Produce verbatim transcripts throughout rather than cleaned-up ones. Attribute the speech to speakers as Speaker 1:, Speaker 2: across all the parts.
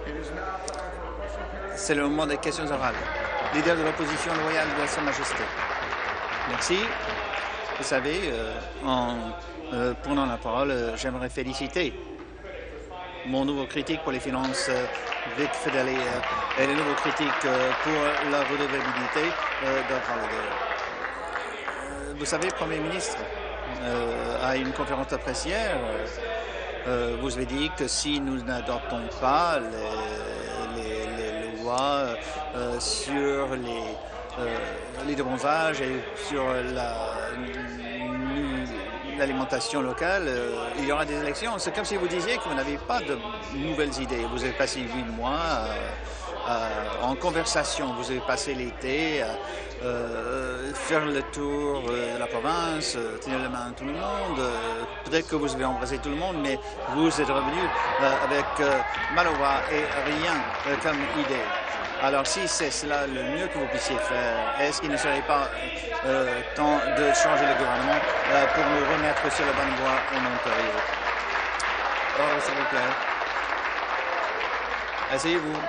Speaker 1: C'est le moment des questions orales. Leader de l'opposition loyale de Sa Majesté. Merci. Vous savez, euh, en euh, prenant la parole, euh, j'aimerais féliciter mon nouveau critique pour les finances, euh, Vic Fedeli, euh, et les nouveaux critiques euh, pour la redevabilité, euh, Doug Holliday. Euh, vous savez, le Premier ministre, euh, à une conférence de presse hier, euh, euh, vous avez dit que si nous n'adoptons pas les, les, les lois euh, sur les, euh, les débonzages et sur la l'alimentation locale, euh, il y aura des élections. C'est comme si vous disiez que vous n'avez pas de nouvelles idées. Vous avez passé huit mois euh, euh, en conversation. Vous avez passé l'été à euh, faire le tour euh, de la province, euh, tenir la main à tout le monde. Euh, Peut-être que vous avez embrassé tout le monde, mais vous êtes revenu euh, avec euh, Malowa et rien euh, comme idée. Alors, si c'est cela le mieux que vous puissiez faire, est-ce qu'il ne serait pas euh, temps de changer le gouvernement euh, pour nous remettre sur la bonne voie en Ontario? Oh, s'il vous plaît. Asseyez-vous.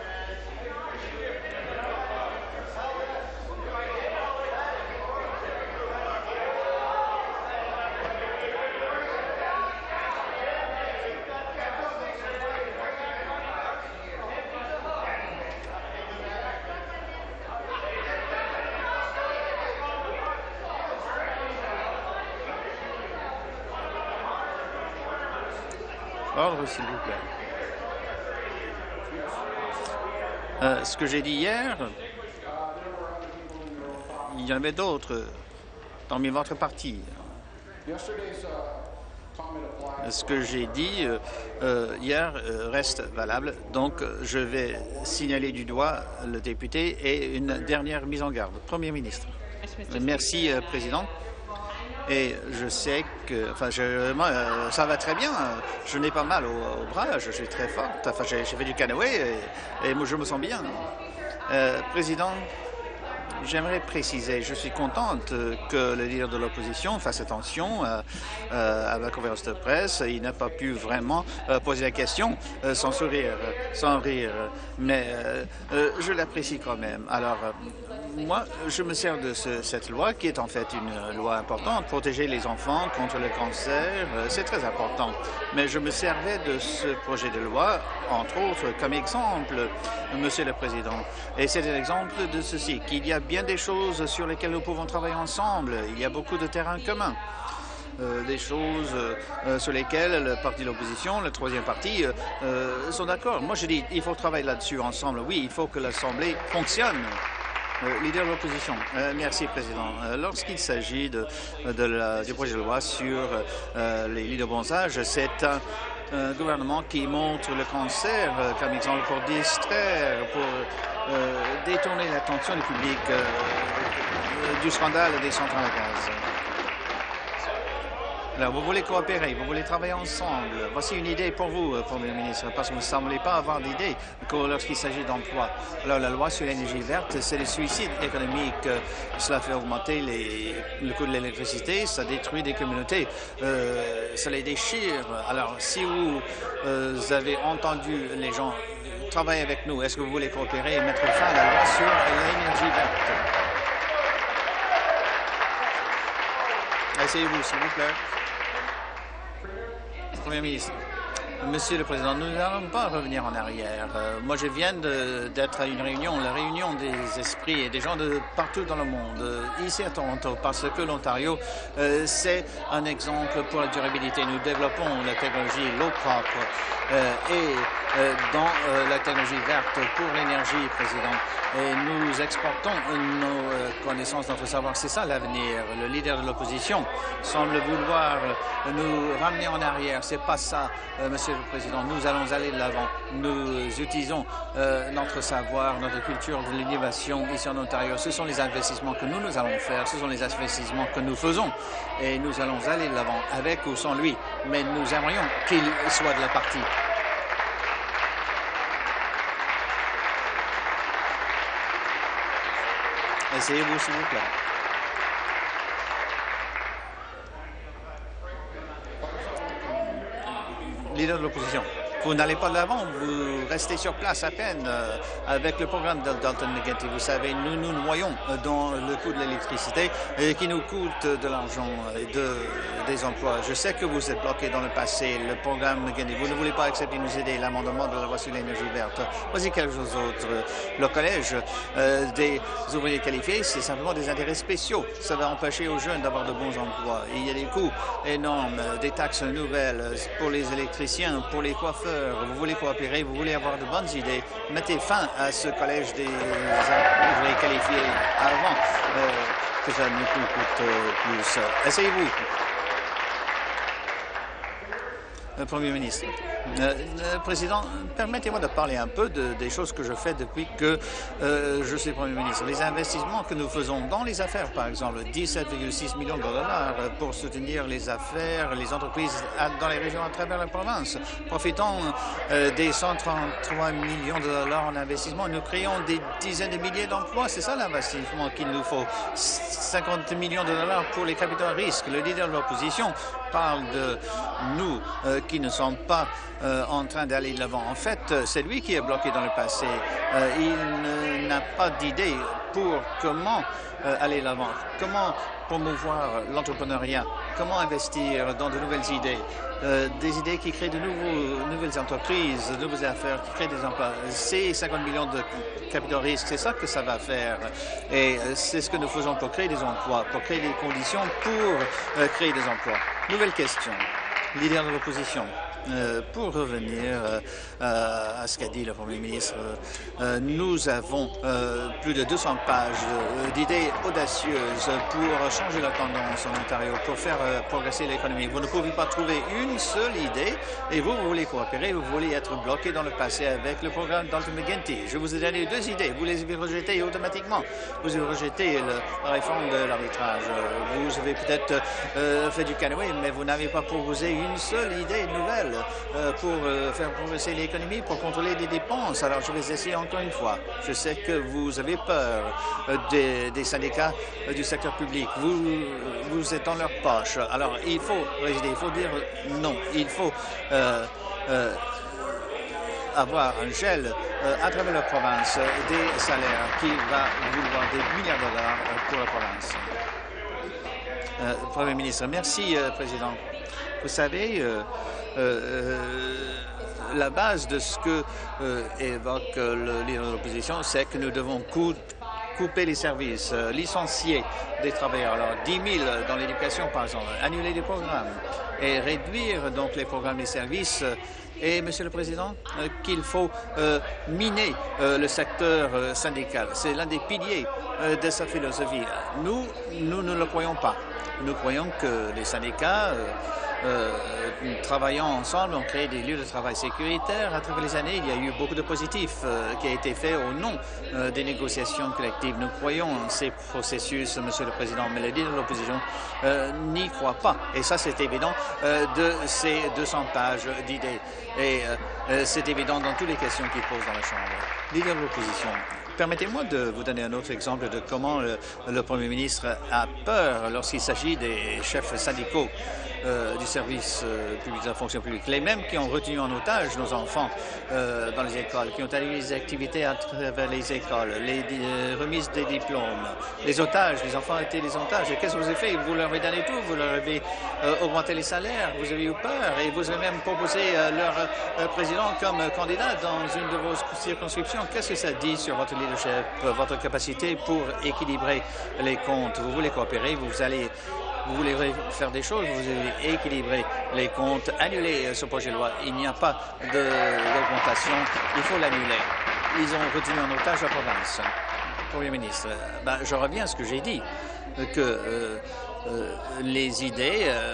Speaker 1: Ordre, s'il vous plaît. Euh, ce que j'ai dit hier, il y en avait d'autres dans votre parti. Ce que j'ai dit euh, hier euh, reste valable, donc je vais signaler du doigt le député et une dernière mise en garde. Premier ministre. Merci, euh, Président. Et je sais que, enfin, je, moi, euh, ça va très bien. Je n'ai pas mal au, au bras, je suis très forte. Enfin, j'ai fait du canoë et, et moi, je me sens bien. Euh, Président, j'aimerais préciser, je suis contente que le leader de l'opposition fasse attention euh, euh, à la conférence de presse. Il n'a pas pu vraiment euh, poser la question euh, sans sourire, sans rire, mais euh, euh, je l'apprécie quand même. Alors, euh, moi, je me sers de ce, cette loi qui est en fait une loi importante, protéger les enfants contre le cancer, euh, c'est très important. Mais je me servais de ce projet de loi, entre autres, comme exemple, Monsieur le Président. Et c'est un exemple de ceci, qu'il y a bien des choses sur lesquelles nous pouvons travailler ensemble. Il y a beaucoup de terrains communs. Euh, des choses euh, sur lesquelles le parti de l'opposition, le troisième parti, euh, euh, sont d'accord. Moi, je dis il faut travailler là-dessus ensemble. Oui, il faut que l'Assemblée fonctionne. Euh, leader de l'opposition. Euh, merci, Président. Euh, Lorsqu'il s'agit de, de la, du projet de loi sur euh, les lits de bronzage, c'est un, un gouvernement qui montre le cancer euh, comme exemple pour distraire, pour euh, détourner l'attention du public euh, euh, du scandale des centrales à gaz. Alors, vous voulez coopérer, vous voulez travailler ensemble. Voici une idée pour vous, Premier ministre, parce que vous ne semblez pas avoir d'idée lorsqu'il s'agit d'emploi. Alors, la loi sur l'énergie verte, c'est le suicide économique. Cela fait augmenter les, le coût de l'électricité, ça détruit des communautés, euh, ça les déchire. Alors, si vous, euh, vous avez entendu les gens travailler avec nous, est-ce que vous voulez coopérer et mettre fin à la loi sur l'énergie verte? Asseyez-vous, s'il vous plaît. Premier ministre. Monsieur le Président, nous n'allons pas revenir en arrière. Euh, moi, je viens d'être à une réunion, la réunion des esprits et des gens de partout dans le monde, euh, ici à Toronto, parce que l'Ontario, euh, c'est un exemple pour la durabilité. Nous développons la technologie l'eau propre euh, et euh, dans euh, la technologie verte pour l'énergie, Président. Et nous exportons nos euh, connaissances, notre savoir. C'est ça l'avenir. Le leader de l'opposition semble vouloir nous ramener en arrière. C'est pas ça, euh, Monsieur le Président. Nous allons aller de l'avant. Nous utilisons euh, notre savoir, notre culture de l'innovation ici en Ontario. Ce sont les investissements que nous, nous allons faire. Ce sont les investissements que nous faisons. Et nous allons aller de l'avant, avec ou sans lui. Mais nous aimerions qu'il soit de la partie. Essayez-vous, s'il vous plaît. Leader de l'opposition. Vous n'allez pas de l'avant, vous restez sur place à peine euh, avec le programme de Dalton McGuinty. Vous savez, nous nous noyons dans le coût de l'électricité et qui nous coûte de l'argent et de, des emplois. Je sais que vous êtes bloqué dans le passé, le programme McGuinty. Vous ne voulez pas accepter de nous aider, l'amendement de la loi sur l'énergie verte. Voici quelque chose d'autre. Le collège euh, des ouvriers qualifiés, c'est simplement des intérêts spéciaux. Ça va empêcher aux jeunes d'avoir de bons emplois. Et il y a des coûts énormes, des taxes nouvelles pour les électriciens, pour les coiffeurs. Vous voulez coopérer, vous voulez avoir de bonnes idées. Mettez fin à ce collège des ouvriers qualifiés avant euh, que ça nous coûte plus. Essayez-vous. Le Premier ministre. Euh, le Président, permettez-moi de parler un peu de, des choses que je fais depuis que euh, je suis Premier ministre. Les investissements que nous faisons dans les affaires, par exemple, dix-sept virgule six millions de dollars pour soutenir les affaires, les entreprises à, dans les régions à travers la province. Profitons euh, des cent trente-trois millions de dollars en investissement. Nous créons des dizaines de milliers d'emplois. C'est ça l'investissement qu'il nous faut. cinquante millions de dollars pour les capitaux à risque. Le leader de l'opposition parle de nous euh, qui ne sommes pas euh, en train d'aller de l'avant. En fait, c'est lui qui est bloqué dans le passé. Euh, il n'a pas d'idée pour comment euh, aller de l'avant, comment promouvoir l'entrepreneuriat, comment investir dans de nouvelles idées, euh, des idées qui créent de nouveaux, nouvelles entreprises, de nouvelles affaires, qui créent des emplois. C'est cinquante millions de capitaux risques, c'est ça que ça va faire. Et euh, c'est ce que nous faisons pour créer des emplois, pour créer des conditions pour euh, créer des emplois. Nouvelle question. Leader de l'opposition. Euh, pour revenir euh, euh, à ce qu'a dit le Premier ministre, euh, nous avons euh, plus de deux cents pages d'idées audacieuses pour changer la tendance en Ontario, pour faire euh, progresser l'économie. Vous ne pouvez pas trouver une seule idée et vous, vous voulez coopérer, vous voulez être bloqué dans le passé avec le programme Dalton McGuinty. Je vous ai donné deux idées. Vous les avez rejetées automatiquement. Vous avez rejeté le, la réforme de l'arbitrage. Vous avez peut-être euh, fait du canoë, mais vous n'avez pas proposé une seule idée nouvelle pour faire progresser l'économie, pour contrôler les dépenses. Alors, je vais essayer encore une fois. Je sais que vous avez peur des, des syndicats du secteur public. Vous, vous êtes dans leur poche. Alors, il faut résider, il faut dire non. Il faut euh, euh, avoir un gel euh, à travers la province des salaires qui va vouloir des milliards de dollars pour la province. Euh, Premier ministre, merci, euh, Président. Vous savez, euh, euh, la base de ce que euh, évoque le leader de l'opposition, c'est que nous devons coup couper les services, euh, licencier des travailleurs. Alors, dix mille dans l'éducation, par exemple, annuler des programmes et réduire donc les programmes et services. Et, Monsieur le Président, euh, qu'il faut euh, miner euh, le secteur euh, syndical. C'est l'un des piliers euh, de sa philosophie. Nous, nous ne le croyons pas. Nous croyons que les syndicats euh, Euh, travaillant ensemble, on crée des lieux de travail sécuritaires. À travers les années, il y a eu beaucoup de positifs euh, qui a été fait au nom euh, des négociations collectives. Nous croyons en ces processus, Monsieur le Président, mais le leader de l'opposition euh, n'y croit pas. Et ça, c'est évident euh, de ces deux cents pages d'idées. Et euh, c'est évident dans toutes les questions qu'il pose dans la Chambre. Leader de l'opposition. Permettez-moi de vous donner un autre exemple de comment le, le Premier ministre a peur lorsqu'il s'agit des chefs syndicaux euh, du service euh, public de la fonction publique. Les mêmes qui ont retenu en otage nos enfants euh, dans les écoles, qui ont annulé les activités à travers les écoles, les euh, remises des diplômes, les otages, les enfants étaient des otages. Et qu'est-ce que vous avez fait? Vous leur avez donné tout, vous leur avez euh, augmenté les salaires, vous avez eu peur et vous avez même proposé euh, leur euh, président comme euh, candidat dans une de vos circonscriptions. Qu'est-ce que ça dit sur votre leadership, votre capacité pour équilibrer les comptes? Vous voulez coopérer, vous allez, vous voulez faire des choses, vous allez équilibrer les comptes, annuler ce projet de loi. Il n'y a pas d'augmentation, il faut l'annuler. Ils ont retenu en otage la province. Premier ministre, ben, je reviens à ce que j'ai dit, que euh, euh, les idées euh,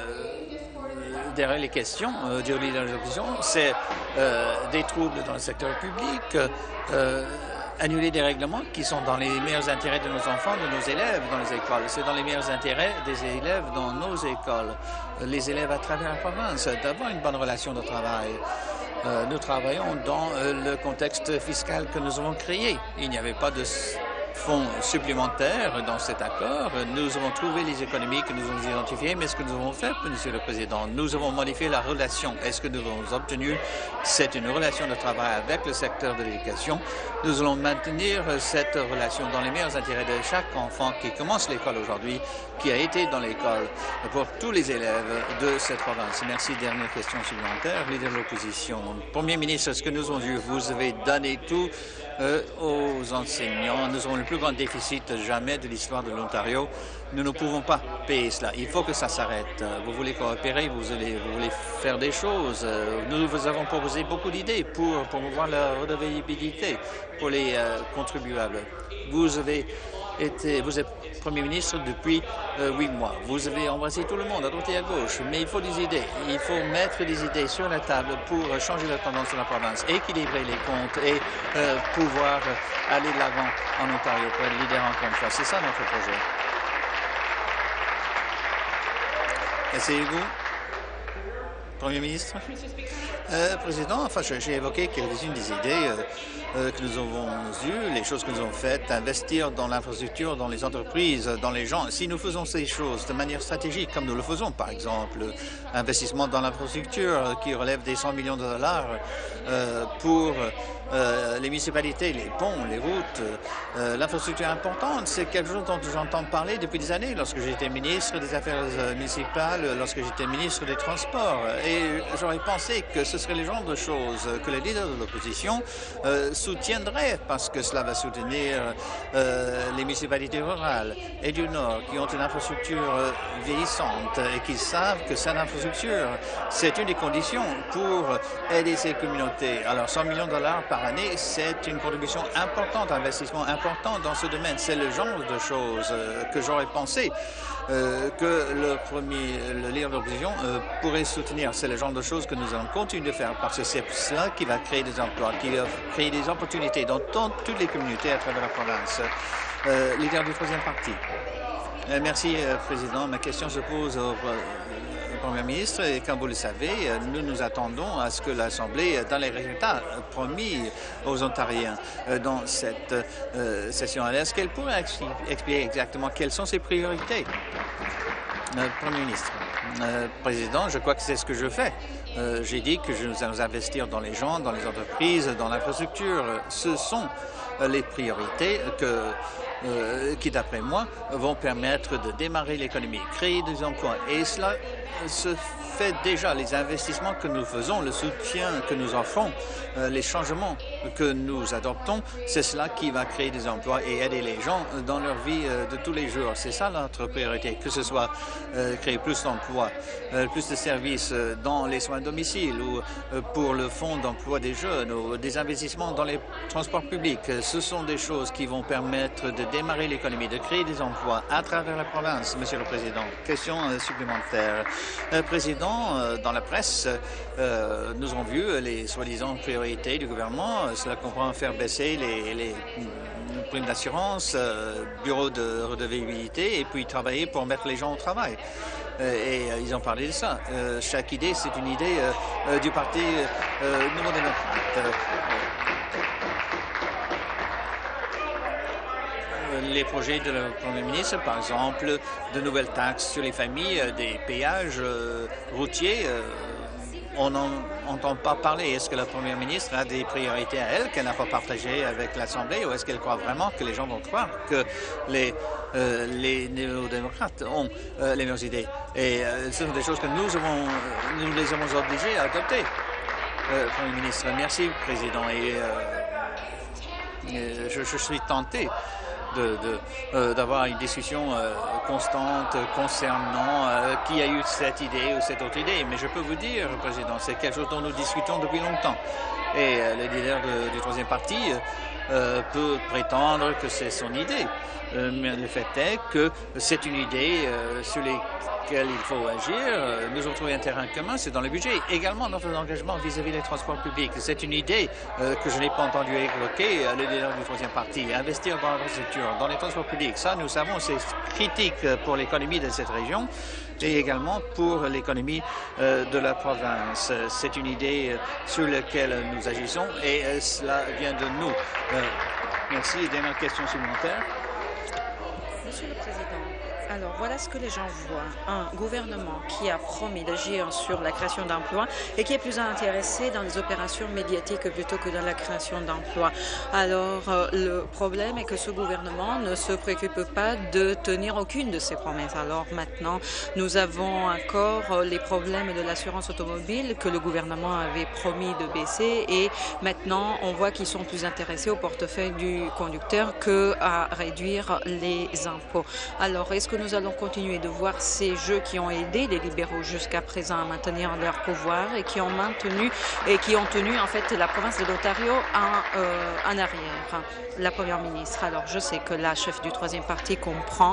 Speaker 1: derrière les questions euh, du leader de l'opposition, c'est euh, des troubles dans le secteur public, euh, annuler des règlements qui sont dans les meilleurs intérêts de nos enfants, de nos élèves dans les écoles. C'est dans les meilleurs intérêts des élèves dans nos écoles, les élèves à travers la province, d'avoir une bonne relation de travail. Euh, nous travaillons dans euh, le contexte fiscal que nous avons créé. Il n'y avait pas de fonds supplémentaires dans cet accord. Nous avons trouvé les économies que nous avons identifiées, mais ce que nous avons fait, Monsieur le Président, nous avons modifié la relation. Est-ce que nous avons obtenu? C'est une relation de travail avec le secteur de l'éducation. Nous allons maintenir cette relation dans les meilleurs intérêts de chaque enfant qui commence l'école aujourd'hui, qui a été dans l'école, pour tous les élèves de cette province. Merci. Dernière question supplémentaire. Leader de l'opposition. Premier ministre, ce que nous avons vu, vous avez donné tout euh, aux enseignants. Nous avons le plus grand déficit jamais de l'histoire de l'Ontario. Nous ne pouvons pas payer cela. Il faut que ça s'arrête. Vous voulez coopérer, vous, allez, vous voulez faire des choses. Nous vous avons proposé beaucoup d'idées pour promouvoir la redevabilité pour les euh, contribuables. Vous avez été, vous êtes Premier ministre depuis euh, huit mois. Vous avez embrassé tout le monde, à droite et à gauche, mais il faut des idées. Il faut mettre des idées sur la table pour changer la tendance de la province, équilibrer les comptes et euh, pouvoir aller de l'avant en Ontario pour être leader encore une fois. C'est ça notre projet. Asseyez-vous. Premier ministre. Euh, Président, enfin, j'ai évoqué quelques-unes des idées euh, euh, que nous avons eues, les choses que nous avons faites, investir dans l'infrastructure, dans les entreprises, dans les gens. Si nous faisons ces choses de manière stratégique, comme nous le faisons, par exemple, investissement dans l'infrastructure qui relève des cent millions de dollars euh, pour euh, les municipalités, les ponts, les routes, euh, l'infrastructure importante, c'est quelque chose dont j'entends parler depuis des années, lorsque j'étais ministre des Affaires municipales, lorsque j'étais ministre des Transports. Et j'aurais pensé que ce serait le genre de choses que les leaders de l'opposition euh, soutiendraient, parce que cela va soutenir euh, les municipalités rurales et du Nord qui ont une infrastructure euh, vieillissante et qui savent que cette infrastructure, c'est une des conditions pour aider ces communautés. Alors, cent millions de dollars par année, c'est une contribution importante, un investissement important dans ce domaine. C'est le genre de choses euh, que j'aurais pensé Euh, que le premier, le leader de l'opposition euh, pourrait soutenir. C'est le genre de choses que nous allons continuer de faire parce que c'est cela qui va créer des emplois, qui va créer des opportunités dans toutes les communautés à travers la province. Euh, leader du troisième parti. Euh, merci, euh, Président. Ma question se pose au euh, Premier ministre et comme vous le savez, euh, nous nous attendons à ce que l'Assemblée donne les résultats promis aux Ontariens euh, dans cette euh, session. Est-ce qu'elle pourrait expliquer exactement quelles sont ses priorités? Euh, Premier ministre. Euh, Président, je crois que c'est ce que je fais. Euh, J'ai dit que nous allons investir dans les gens, dans les entreprises, dans l'infrastructure. Ce sont euh, les priorités que, euh, qui, d'après moi, vont permettre de démarrer l'économie, créer des emplois. Et cela se fait déjà. Les investissements que nous faisons, le soutien que nous offrons, euh, les changements que nous adoptons, c'est cela qui va créer des emplois et aider les gens dans leur vie euh, de tous les jours. C'est ça notre priorité, que ce soit euh, créer plus d'emplois, euh, plus de services euh, dans les soins à domicile ou euh, pour le fonds d'emploi des jeunes ou des investissements dans les transports publics. Ce sont des choses qui vont permettre de démarrer l'économie, de créer des emplois à travers la province, Monsieur le Président. Question euh, supplémentaire. Euh, Président, euh, dans la presse, euh, nous avons vu les soi-disant priorités du gouvernement. Cela comprend faire baisser les, les primes d'assurance, euh, bureau de redevabilité et puis travailler pour mettre les gens au travail. Euh, et euh, ils ont parlé de ça. Euh, chaque idée, c'est une idée euh, euh, du Parti euh, Nouveau démocrate. Euh, les projets de le Premier ministre, par exemple, de nouvelles taxes sur les familles, des péages euh, routiers, euh, on n'en entend pas parler. Est-ce que la Première ministre a des priorités à elle qu'elle n'a pas partagées avec l'Assemblée ou est-ce qu'elle croit vraiment que les gens vont croire que les, euh, les néo-démocrates ont euh, les mêmes idées? Et euh, ce sont des choses que nous, avons, nous les avons obligés à adopter. Euh, Premier ministre, merci, Président. Et euh, je, je suis tenté d'avoir euh, une discussion euh, constante concernant euh, qui a eu cette idée ou cette autre idée. Mais je peux vous dire, Président, c'est quelque chose dont nous discutons depuis longtemps. Et euh, le leader de, du troisième parti euh, peut prétendre que c'est son idée. Euh, mais le fait est que c'est une idée euh, sur les il faut agir. Nous avons trouvé un terrain commun, c'est dans le budget. Également, notre engagement vis-à-vis des transports publics. C'est une idée euh, que je n'ai pas entendu évoquer, euh, le leader du troisième parti. Investir dans l'infrastructure, dans les transports publics, ça, nous savons, c'est critique pour l'économie de cette région et également pour l'économie euh, de la province. C'est une idée euh, sur laquelle nous agissons et euh, cela vient de nous. Euh, Merci. Et dernière question supplémentaire.
Speaker 2: Monsieur le Président, alors voilà ce que les gens voient. Un gouvernement qui a promis d'agir sur la création d'emplois et qui est plus intéressé dans les opérations médiatiques plutôt que dans la création d'emplois. Alors euh, le problème est que ce gouvernement ne se préoccupe pas de tenir aucune de ses promesses. Alors maintenant, nous avons encore les problèmes de l'assurance automobile que le gouvernement avait promis de baisser et maintenant on voit qu'ils sont plus intéressés au portefeuille du conducteur qu'à réduire les impôts. Alors est-ce que nous allons continuer de voir ces jeux qui ont aidé les libéraux jusqu'à présent à maintenir leur pouvoir et qui ont maintenu et qui ont tenu en fait la province de l'Ontario en, euh, en arrière? La première ministre. Alors je sais que la chef du troisième parti comprend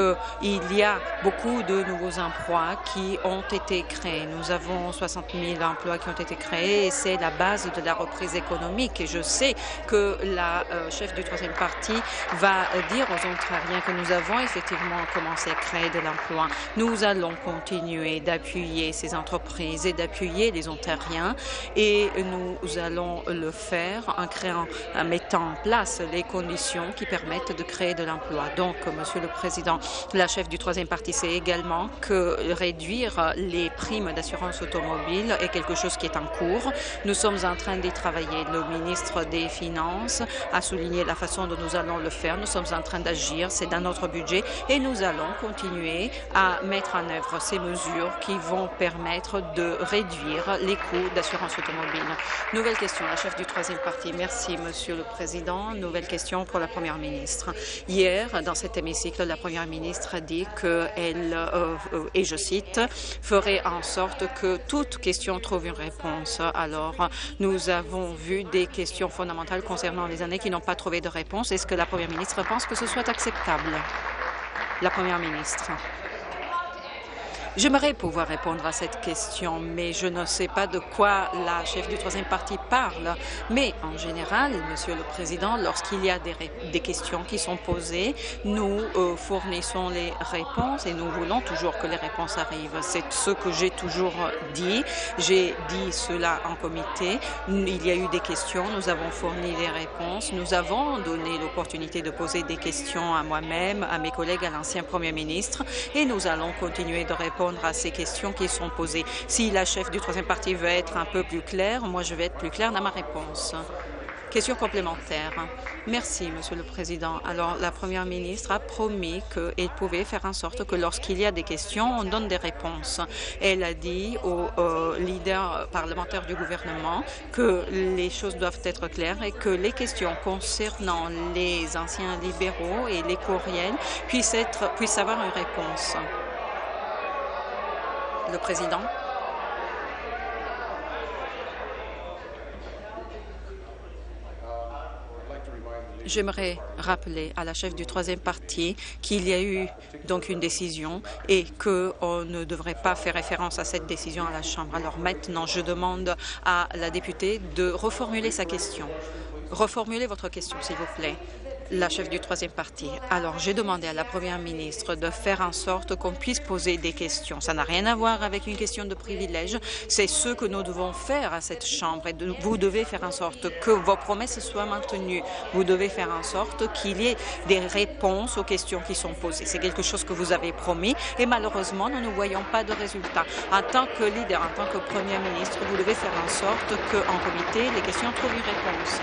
Speaker 2: qu'il y a beaucoup de nouveaux emplois qui ont été créés. Nous avons soixante mille emplois qui ont été créés et c'est la base de la reprise économique. Et je sais que la euh, chef du troisième parti va dire aux Ontariens que nous avons effectivement commencé à créer de l'emploi. Nous allons continuer d'appuyer ces entreprises et d'appuyer les Ontariens et nous allons le faire en créant, en mettant en place les conditions qui permettent de créer de l'emploi. Donc, Monsieur le Président, la chef du troisième parti sait également que réduire les primes d'assurance automobile est quelque chose qui est en cours. Nous sommes en train d'y travailler. Le ministre des Finances a souligné la façon dont nous allons le faire. Nous sommes en train d'agir. C'est dans notre budget et nous allons continuer à mettre en œuvre ces mesures qui vont permettre de réduire les coûts d'assurance automobile. Nouvelle question, la chef du troisième parti. Merci, Monsieur le Président. Nouvelle question pour la Première ministre. Hier, dans cet hémicycle, la Première ministre a dit qu'elle, euh, et je cite, ferait en sorte que toute question trouve une réponse. Alors, nous avons vu des questions fondamentales concernant les années qui n'ont pas trouvé de réponse. Est-ce que la Première ministre pense que ce soit acceptable? La Première ministre. J'aimerais pouvoir répondre à cette question, mais je ne sais pas de quoi la chef du troisième parti parle. Mais en général, Monsieur le Président, lorsqu'il y a des, des questions qui sont posées, nous euh, fournissons les réponses et nous voulons toujours que les réponses arrivent. C'est ce que j'ai toujours dit. J'ai dit cela en comité. Il y a eu des questions, nous avons fourni les réponses. Nous avons donné l'opportunité de poser des questions à moi-même, à mes collègues, à l'ancien Premier ministre, et nous allons continuer de répondre à ces questions qui sont posées. Si la chef du troisième parti veut être un peu plus claire, moi je vais être plus claire dans ma réponse. Question complémentaire. Merci, Monsieur le Président. Alors, la Première ministre a promis qu'elle pouvait faire en sorte que lorsqu'il y a des questions, on donne des réponses. Elle a dit aux euh, leaders parlementaires du gouvernement que les choses doivent être claires et que les questions concernant les anciens libéraux et les courriels puissent, être, puissent avoir une réponse. Le Président. J'aimerais rappeler à la chef du troisième parti qu'il y a eu donc une décision et qu'on ne devrait pas faire référence à cette décision à la Chambre. Alors maintenant, je demande à la députée de reformuler sa question. Reformulez votre question, s'il vous plaît. La chef du troisième parti. Alors, j'ai demandé à la Première ministre de faire en sorte qu'on puisse poser des questions. Ça n'a rien à voir avec une question de privilège. C'est ce que nous devons faire à cette Chambre. Et de, vous devez faire en sorte que vos promesses soient maintenues. Vous devez faire en sorte qu'il y ait des réponses aux questions qui sont posées. C'est quelque chose que vous avez promis et malheureusement, nous ne voyons pas de résultat. En tant que leader, en tant que Premier ministre, vous devez faire en sorte qu'en comité, les questions trouvent une réponse.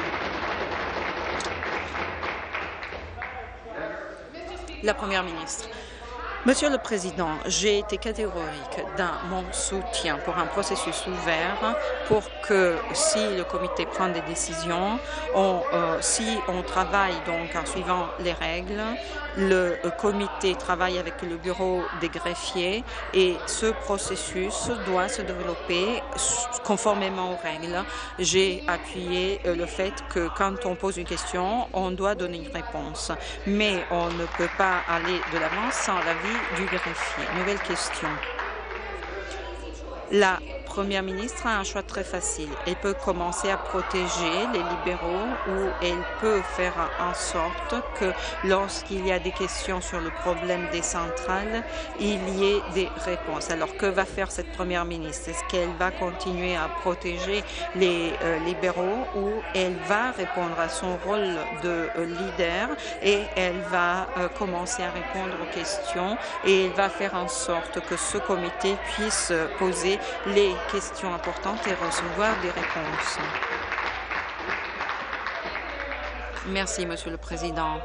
Speaker 2: La Première ministre. Monsieur le Président, j'ai été catégorique dans mon soutien pour un processus ouvert pour que si le comité prend des décisions, on, euh, si on travaille donc en suivant les règles, le comité travaille avec le bureau des greffiers et ce processus doit se développer conformément aux règles. J'ai appuyé le fait que quand on pose une question, on doit donner une réponse, mais on ne peut pas aller de l'avant sans l'avis du greffier. Nouvelle question. La Première ministre a un choix très facile. Elle peut commencer à protéger les libéraux ou elle peut faire en sorte que lorsqu'il y a des questions sur le problème des centrales, il y ait des réponses. Alors, que va faire cette Première ministre? Est-ce qu'elle va continuer à protéger les euh, libéraux ou elle va répondre à son rôle de euh, leader et elle va euh, commencer à répondre aux questions et elle va faire en sorte que ce comité puisse poser les questions importantes et recevoir des réponses. Merci, Monsieur le Président.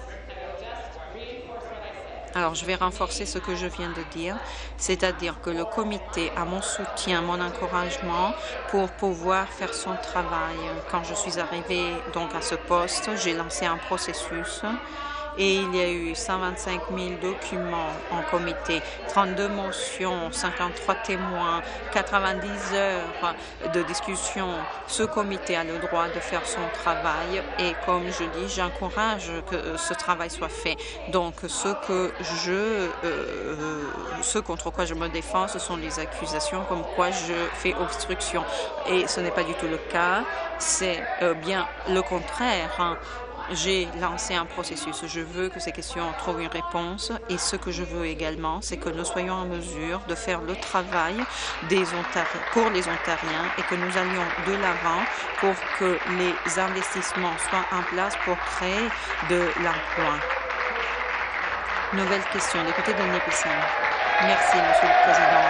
Speaker 2: Alors, je vais renforcer ce que je viens de dire, c'est-à-dire que le comité a mon soutien, mon encouragement pour pouvoir faire son travail. Quand je suis arrivée donc à ce poste, j'ai lancé un processus et il y a eu cent vingt-cinq mille documents en comité, trente-deux motions, cinquante-trois témoins, quatre-vingt-dix heures de discussion. Ce comité a le droit de faire son travail et comme je dis, j'encourage que ce travail soit fait. Donc, ce que je, euh, ce contre quoi je me défends, ce sont les accusations comme quoi je fais obstruction. Et ce n'est pas du tout le cas, c'est euh, bien le contraire. Hein. J'ai lancé un processus. Je veux que ces questions trouvent une réponse et ce que je veux également, c'est que nous soyons en mesure de faire le travail des Ontariens, pour les Ontariens et que nous allions de l'avant pour que les investissements soient en place pour créer de l'emploi. Nouvelle question, député de Nipissing. Merci, Monsieur le Président.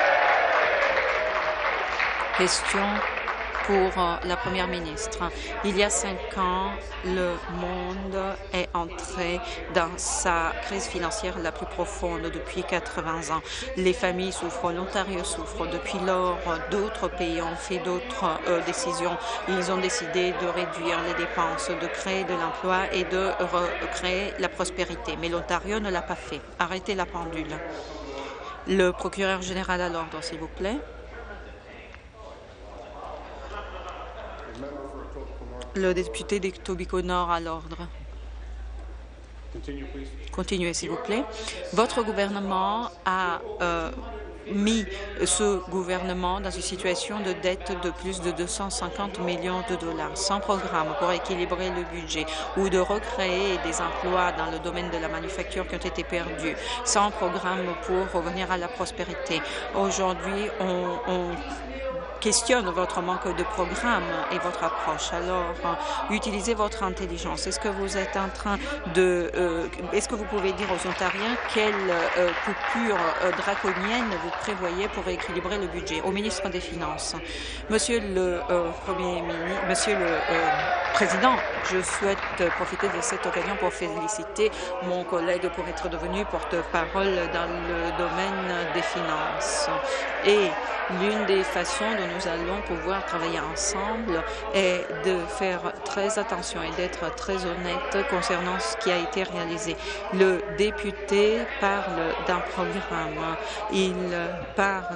Speaker 2: Question pour la Première ministre. Il y a cinq ans, le monde est entré dans sa crise financière la plus profonde depuis quatre-vingts ans. Les familles souffrent, l'Ontario souffre. Depuis lors, d'autres pays ont fait d'autres euh, décisions. Ils ont décidé de réduire les dépenses, de créer de l'emploi et de recréer la prospérité. Mais l'Ontario ne l'a pas fait. Arrêtez la pendule. Le procureur général à l'ordre, s'il vous plaît. Le député d'Etobicoke Nord à l'ordre. Continuez, s'il vous plaît. Votre gouvernement a euh, mis ce gouvernement dans une situation de dette de plus de deux cent cinquante millions de dollars, sans programme pour équilibrer le budget ou de recréer des emplois dans le domaine de la manufacture qui ont été perdus, sans programme pour revenir à la prospérité. Aujourd'hui, on, on questionne votre manque de programme et votre approche. Alors, euh, utilisez votre intelligence. Est-ce que vous êtes en train de... Euh, est-ce que vous pouvez dire aux Ontariens quelle euh, coupure euh, draconienne vous prévoyez pour équilibrer le budget? Au ministre des Finances. Monsieur le euh, Premier ministre, Monsieur le euh, Président, je souhaite profiter de cette occasion pour féliciter mon collègue pour être devenu porte-parole dans le domaine des finances. Et l'une des façons dont nous allons pouvoir travailler ensemble est de faire très attention et d'être très honnête concernant ce qui a été réalisé. Le député parle d'un programme. Il parle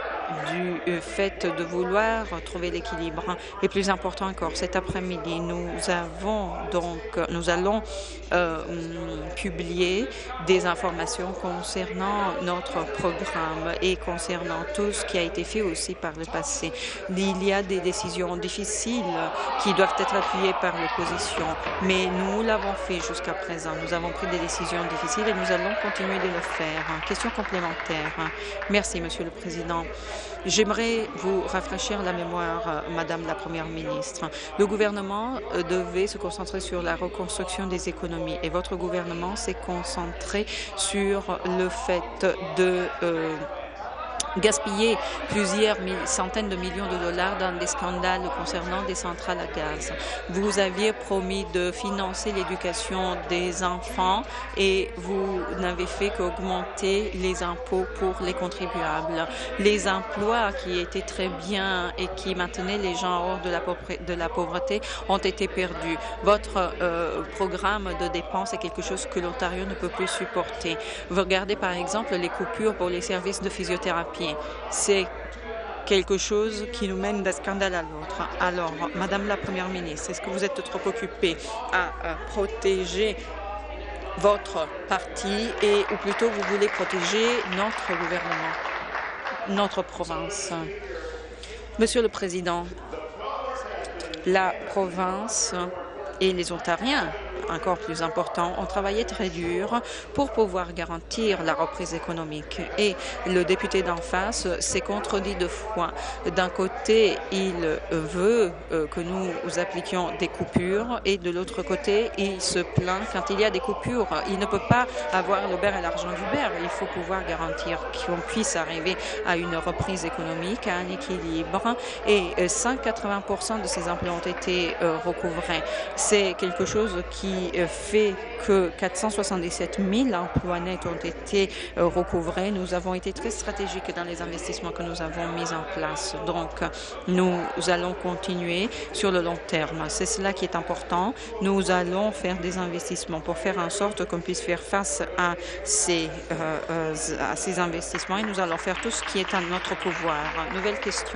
Speaker 2: du fait de vouloir trouver l'équilibre. Et plus important encore, cet après-midi, nous avons donc, nous allons euh, publier des informations concernant notre programme et concernant tout ce qui a été fait aussi par le passé. Il y a des décisions difficiles qui doivent être appuyées par l'opposition, mais nous l'avons fait jusqu'à présent. Nous avons pris des décisions difficiles et nous allons continuer de le faire. Question complémentaire. Merci, Monsieur le Président. J'aimerais vous rafraîchir la mémoire, Madame la Première ministre. Le gouvernement devait se concentrer sur la reconstruction des économies et votre gouvernement s'est concentré sur le fait de euh, gaspiller plusieurs centaines de millions de dollars dans des scandales concernant des centrales à gaz. Vous aviez promis de financer l'éducation des enfants et vous n'avez fait qu'augmenter les impôts pour les contribuables. Les emplois qui étaient très bien et qui maintenaient les gens hors de la, de la pauvreté ont été perdus. Votre euh, programme de dépenses est quelque chose que l'Ontario ne peut plus supporter. Vous regardez par exemple les coupures pour les services de physiothérapie. C'est quelque chose qui nous mène d'un scandale à l'autre. Alors, Madame la Première ministre, est-ce que vous êtes trop occupée à, à protéger votre parti et ou plutôt vous voulez protéger notre gouvernement? notre province. Monsieur le Président, la province et les Ontariens, encore plus important, ont travaillé très dur pour pouvoir garantir la reprise économique. Et le député d'en face s'est contredit deux fois. D'un côté, il veut que nous appliquions des coupures et de l'autre côté, il se plaint quand il y a des coupures. Il ne peut pas avoir le beurre et l'argent du beurre. Il faut pouvoir garantir qu'on puisse arriver à une reprise économique, à un équilibre. Et cent quatre-vingts pour cent de ces emplois ont été recouvrés. C'est quelque chose qui fait que quatre cent soixante-dix-sept mille emplois nets ont été recouvrés. Nous avons été très stratégiques dans les investissements que nous avons mis en place. Donc, nous allons continuer sur le long terme. C'est cela qui est important. Nous allons faire des investissements pour faire en sorte qu'on puisse faire face à ces, euh, à ces investissements et nous allons faire tout ce qui est en notre pouvoir. Nouvelle question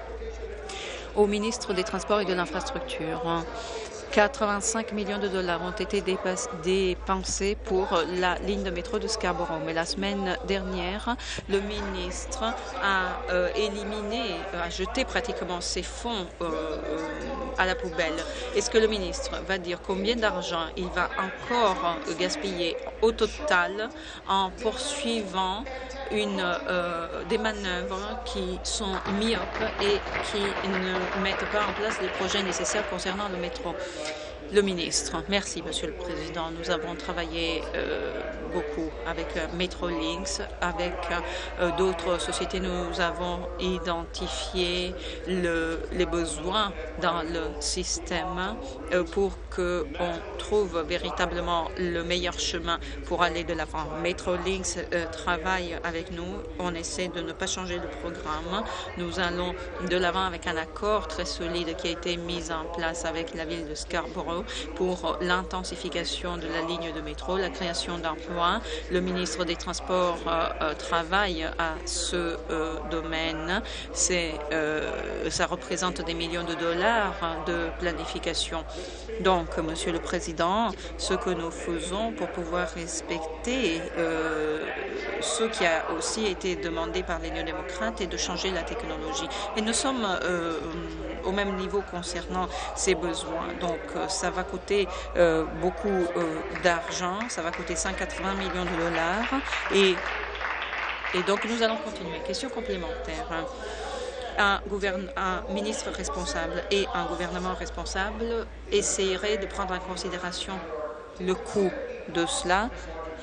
Speaker 2: au ministre des Transports et de l'Infrastructure. quatre-vingt-cinq millions de dollars ont été dépensés pour la ligne de métro de Scarborough. Mais la semaine dernière, le ministre a euh, éliminé, a jeté pratiquement ces fonds euh, à la poubelle. Est-ce que le ministre va dire combien d'argent il va encore gaspiller au total en poursuivant une, euh, des manœuvres qui sont myopes et qui ne mettent pas en place les projets nécessaires concernant le métro? Le ministre. Merci, Monsieur le Président. Nous avons travaillé euh, beaucoup avec euh, Metrolinx, avec euh, d'autres sociétés. Nous avons identifié le, les besoins dans le système euh, pour qu'on trouve véritablement le meilleur chemin pour aller de l'avant. Metrolinx euh, travaille avec nous. On essaie de ne pas changer le programme. Nous allons de l'avant avec un accord très solide qui a été mis en place avec la ville de Scarborough pour l'intensification de la ligne de métro, la création d'emplois. Le ministre des Transports euh, travaille à ce euh, domaine. C'est, euh, ça représente des millions de dollars de planification. Donc, Monsieur le Président, ce que nous faisons pour pouvoir respecter euh, ce qui a aussi été demandé par les néo-démocrates est de changer la technologie. Et nous sommes euh, au même niveau concernant ces besoins. Donc, ça va coûter euh, beaucoup euh, d'argent, ça va coûter cent quatre-vingts millions de dollars. Et, et donc, nous allons continuer. Question complémentaire. Un, un ministre responsable et un gouvernement responsable essaieraient de prendre en considération le coût de cela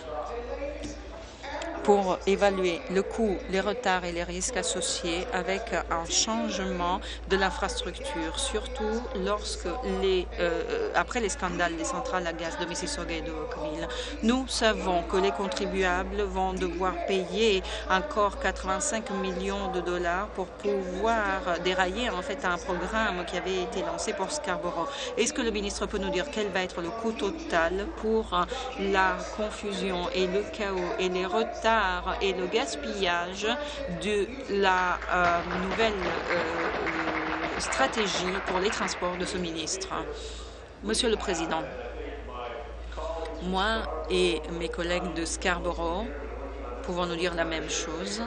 Speaker 2: pour évaluer le coût, les retards et les risques associés avec un changement de l'infrastructure, surtout lorsque les, euh, après les scandales des centrales à gaz de Mississauga et de Oakville. Nous savons que les contribuables vont devoir payer encore quatre-vingt-cinq millions de dollars pour pouvoir dérailler en fait un programme qui avait été lancé pour Scarborough. Est-ce que le ministre peut nous dire quel va être le coût total pour la confusion et le chaos et les retards et le gaspillage de la euh, nouvelle euh, stratégie pour les transports de ce ministre? Monsieur le Président, moi et mes collègues de Scarborough pouvons nous dire la même chose.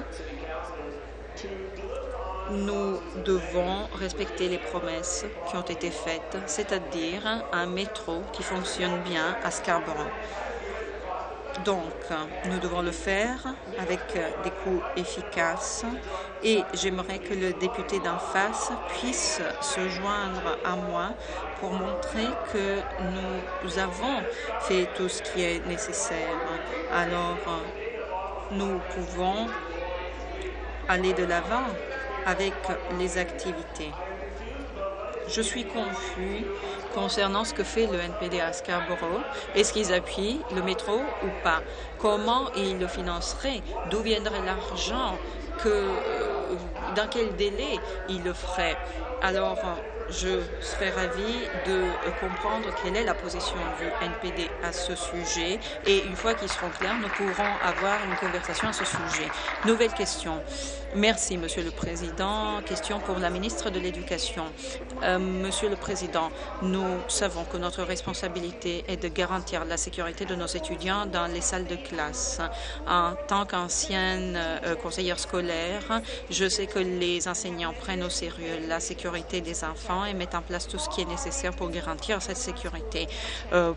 Speaker 2: Nous devons respecter les promesses qui ont été faites, c'est-à-dire un métro qui fonctionne bien à Scarborough. Donc, nous devons le faire avec des coûts efficaces et j'aimerais que le député d'en face puisse se joindre à moi pour montrer que nous avons fait tout ce qui est nécessaire. Alors, nous pouvons aller de l'avant avec les activités. Je suis confus concernant ce que fait le N P D à Scarborough. Est-ce qu'ils appuient le métro ou pas? Comment ils le financeraient? D'où viendrait l'argent? Que, euh, dans quel délai ils le feraient? Alors, je serais ravie de comprendre quelle est la position du N P D à ce sujet et une fois qu'ils seront clairs, nous pourrons avoir une conversation à ce sujet. Nouvelle question. Merci, Monsieur le Président. Question pour la ministre de l'Éducation. Euh, Monsieur le Président, nous savons que notre responsabilité est de garantir la sécurité de nos étudiants dans les salles de classe. En tant qu'ancienne euh, conseillère scolaire, je sais que les enseignants prennent au sérieux la sécurité des enfants et mettent en place tout ce qui est nécessaire pour garantir cette sécurité. Euh,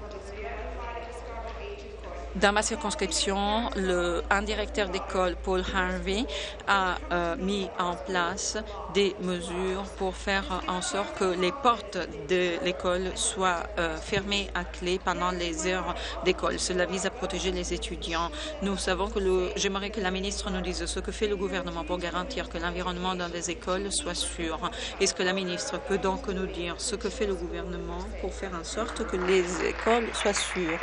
Speaker 2: Dans ma circonscription, le, un directeur d'école, Paul Harvey, a euh, mis en place des mesures pour faire en sorte que les portes de l'école soient euh, fermées à clé pendant les heures d'école. Cela vise à protéger les étudiants. Nous savons que le, j'aimerais que la ministre nous dise ce que fait le gouvernement pour garantir que l'environnement dans les écoles soit sûr. Est-ce que la ministre peut donc nous dire ce que fait le gouvernement pour faire en sorte que les écoles soient sûres?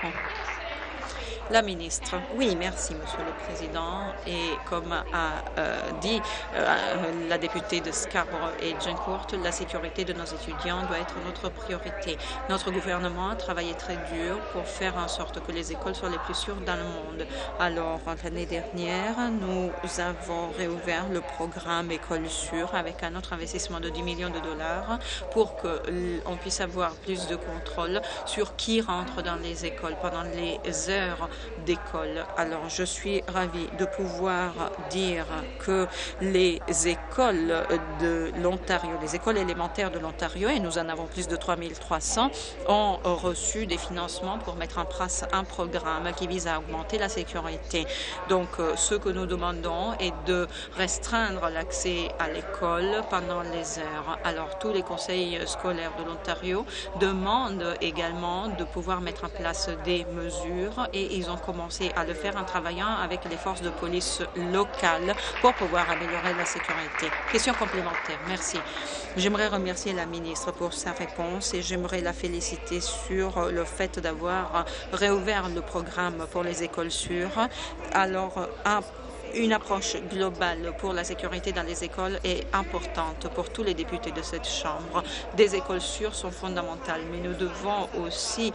Speaker 2: La ministre. Oui, merci, Monsieur le Président. Et comme a euh, dit euh, la députée de Scarborough et Agincourt, la sécurité de nos étudiants doit être notre priorité. Notre gouvernement a travaillé très dur pour faire en sorte que les écoles soient les plus sûres dans le monde. Alors, l'année dernière, nous avons réouvert le programme École sûre avec un autre investissement de dix millions de dollars pour qu'on puisse avoir plus de contrôle sur qui rentre dans les écoles pendant les heures d'école. Alors, je suis ravie de pouvoir dire que les écoles de l'Ontario, les écoles élémentaires de l'Ontario, et nous en avons plus de trois mille trois cents, ont reçu des financements pour mettre en place un programme qui vise à augmenter la sécurité. Donc, ce que nous demandons est de restreindre l'accès à l'école pendant les heures. Alors, tous les conseils scolaires de l'Ontario demandent également de pouvoir mettre en place des mesures et ils ont commencé à le faire en travaillant avec les forces de police locales pour pouvoir améliorer la sécurité. Question complémentaire. Merci. J'aimerais remercier la ministre pour sa réponse et j'aimerais la féliciter sur le fait d'avoir réouvert le programme pour les écoles sûres. Alors, un Une approche globale pour la sécurité dans les écoles est importante pour tous les députés de cette Chambre. Des écoles sûres sont fondamentales, mais nous devons aussi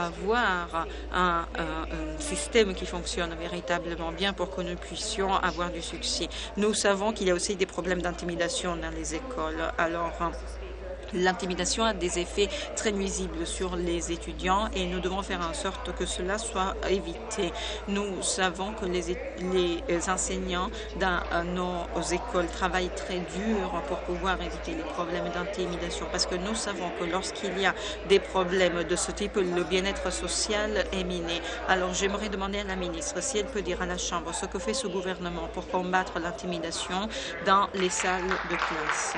Speaker 2: avoir un, un, un système qui fonctionne véritablement bien pour que nous puissions avoir du succès. Nous savons qu'il y a aussi des problèmes d'intimidation dans les écoles. Alors, l'intimidation a des effets très nuisibles sur les étudiants et nous devons faire en sorte que cela soit évité. Nous savons que les, les enseignants dans nos écoles travaillent très dur pour pouvoir éviter les problèmes d'intimidation parce que nous savons que lorsqu'il y a des problèmes de ce type, le bien-être social est miné. Alors j'aimerais demander à la ministre si elle peut dire à la Chambre ce que fait ce gouvernement pour combattre l'intimidation dans les salles de classe.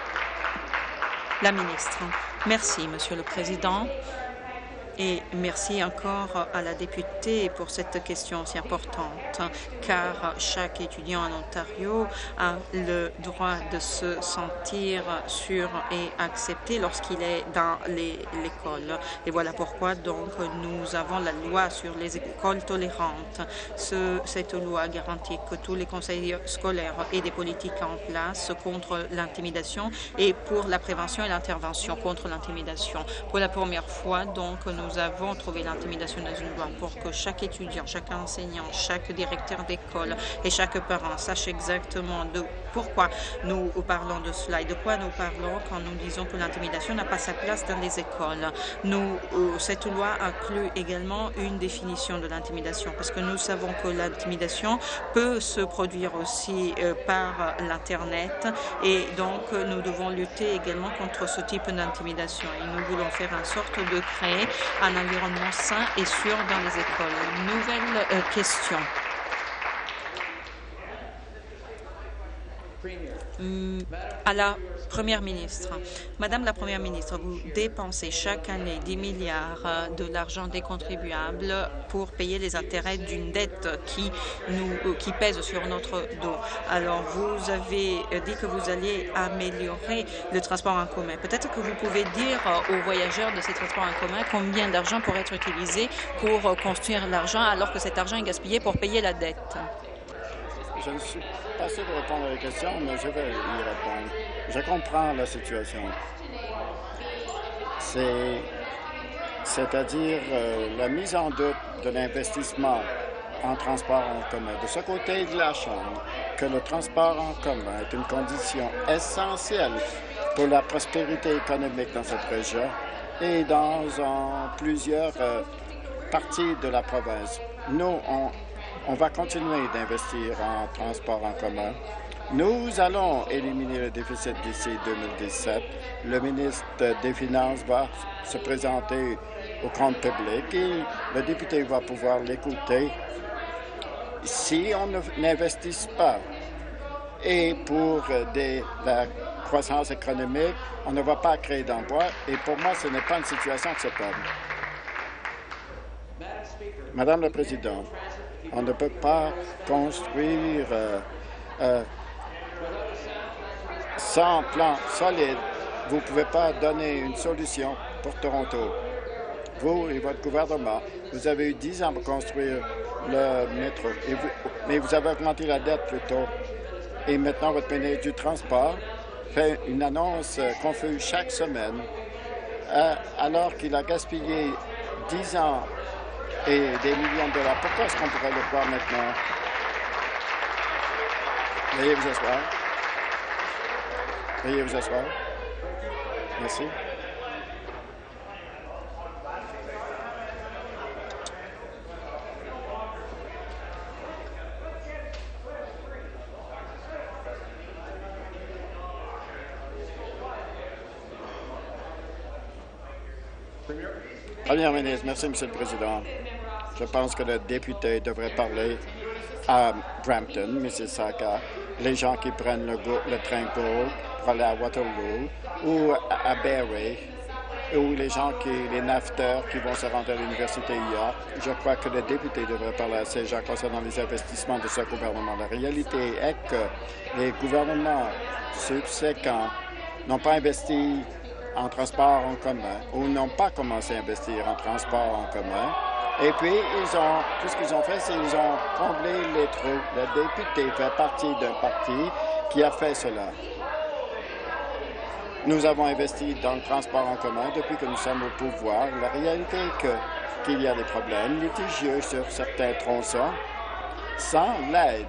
Speaker 2: La ministre. Merci, Monsieur le Président. Et merci encore à la députée pour cette question si importante, car chaque étudiant en Ontario a le droit de se sentir sûr et accepté lorsqu'il est dans l'école. Et voilà pourquoi donc nous avons la loi sur les écoles tolérantes. Ce, cette loi garantit que tous les conseils scolaires aient des politiques en place contre l'intimidation et pour la prévention et l'intervention contre l'intimidation. Pour la première fois, donc, nous Nous avons trouvé l'intimidation dans une loi pour que chaque étudiant, chaque enseignant, chaque directeur d'école et chaque parent sache exactement de pourquoi nous parlons de cela et de quoi nous parlons quand nous disons que l'intimidation n'a pas sa place dans les écoles. Nous, cette loi inclut également une définition de l'intimidation parce que nous savons que l'intimidation peut se produire aussi par l'Internet et donc nous devons lutter également contre ce type d'intimidation et nous voulons faire en sorte de créer un environnement sain et sûr dans les écoles. Nouvelle euh, question. Hum, à la Première ministre. Madame la Première ministre, vous dépensez chaque année dix milliards de l'argent des contribuables pour payer les intérêts d'une dette qui, nous, qui pèse sur notre dos. Alors, vous avez dit que vous alliez améliorer le transport en commun. Peut-être que vous pouvez dire aux voyageurs de ces transports en commun combien d'argent pourrait être utilisé pour construire l'argent alors que cet argent est gaspillé pour payer la dette.
Speaker 3: Je ne suis pas sûr de répondre à la question, mais je vais y répondre. Je comprends la situation. c'est, c'est-à-dire euh, la mise en doute de l'investissement en transport en commun. De ce côté de la Chambre, que le transport en commun est une condition essentielle pour la prospérité économique dans cette région et dans en plusieurs euh, parties de la province. Nous, on, on va continuer d'investir en transport en commun. Nous allons éliminer le déficit d'ici deux mille dix-sept. Le ministre des Finances va se présenter au compte public et le député va pouvoir l'écouter si on n'investit pas. Et pour des, la croissance économique, on ne va pas créer d'emplois. Et pour moi, ce n'est pas une situation acceptable. Madame la Présidente, on ne peut pas construire euh, euh, sans plan solide. Vous ne pouvez pas donner une solution pour Toronto. Vous et votre gouvernement, vous avez eu dix ans pour construire le métro, et vous, mais vous avez augmenté la dette plutôt. Et maintenant, votre ministre du Transport fait une annonce confuse chaque semaine, euh, alors qu'il a gaspillé dix ans et des millions de dollars. Pourquoi est-ce qu'on pourrait le voir maintenant? Veuillez vous asseoir. Veuillez vous asseoir. Merci. Première ministre, merci, Monsieur le Président. Je pense que le député devrait parler à Brampton, Mississauga, les gens qui prennent le, le train Go pour aller à Waterloo ou à Barrie, ou les gens qui, les nafteurs qui vont se rendre à l'Université York. Je crois que le député devrait parler à ces gens concernant les investissements de ce gouvernement. La réalité est que les gouvernements subséquents n'ont pas investi en transport en commun ou n'ont pas commencé à investir en transport en commun. Et puis, ils ont, tout ce qu'ils ont fait, c'est qu'ils ont comblé les trous. Le député fait partie d'un parti qui a fait cela. Nous avons investi dans le transport en commun depuis que nous sommes au pouvoir. La réalité est que, qu'il y a des problèmes litigieux sur certains tronçons sans l'aide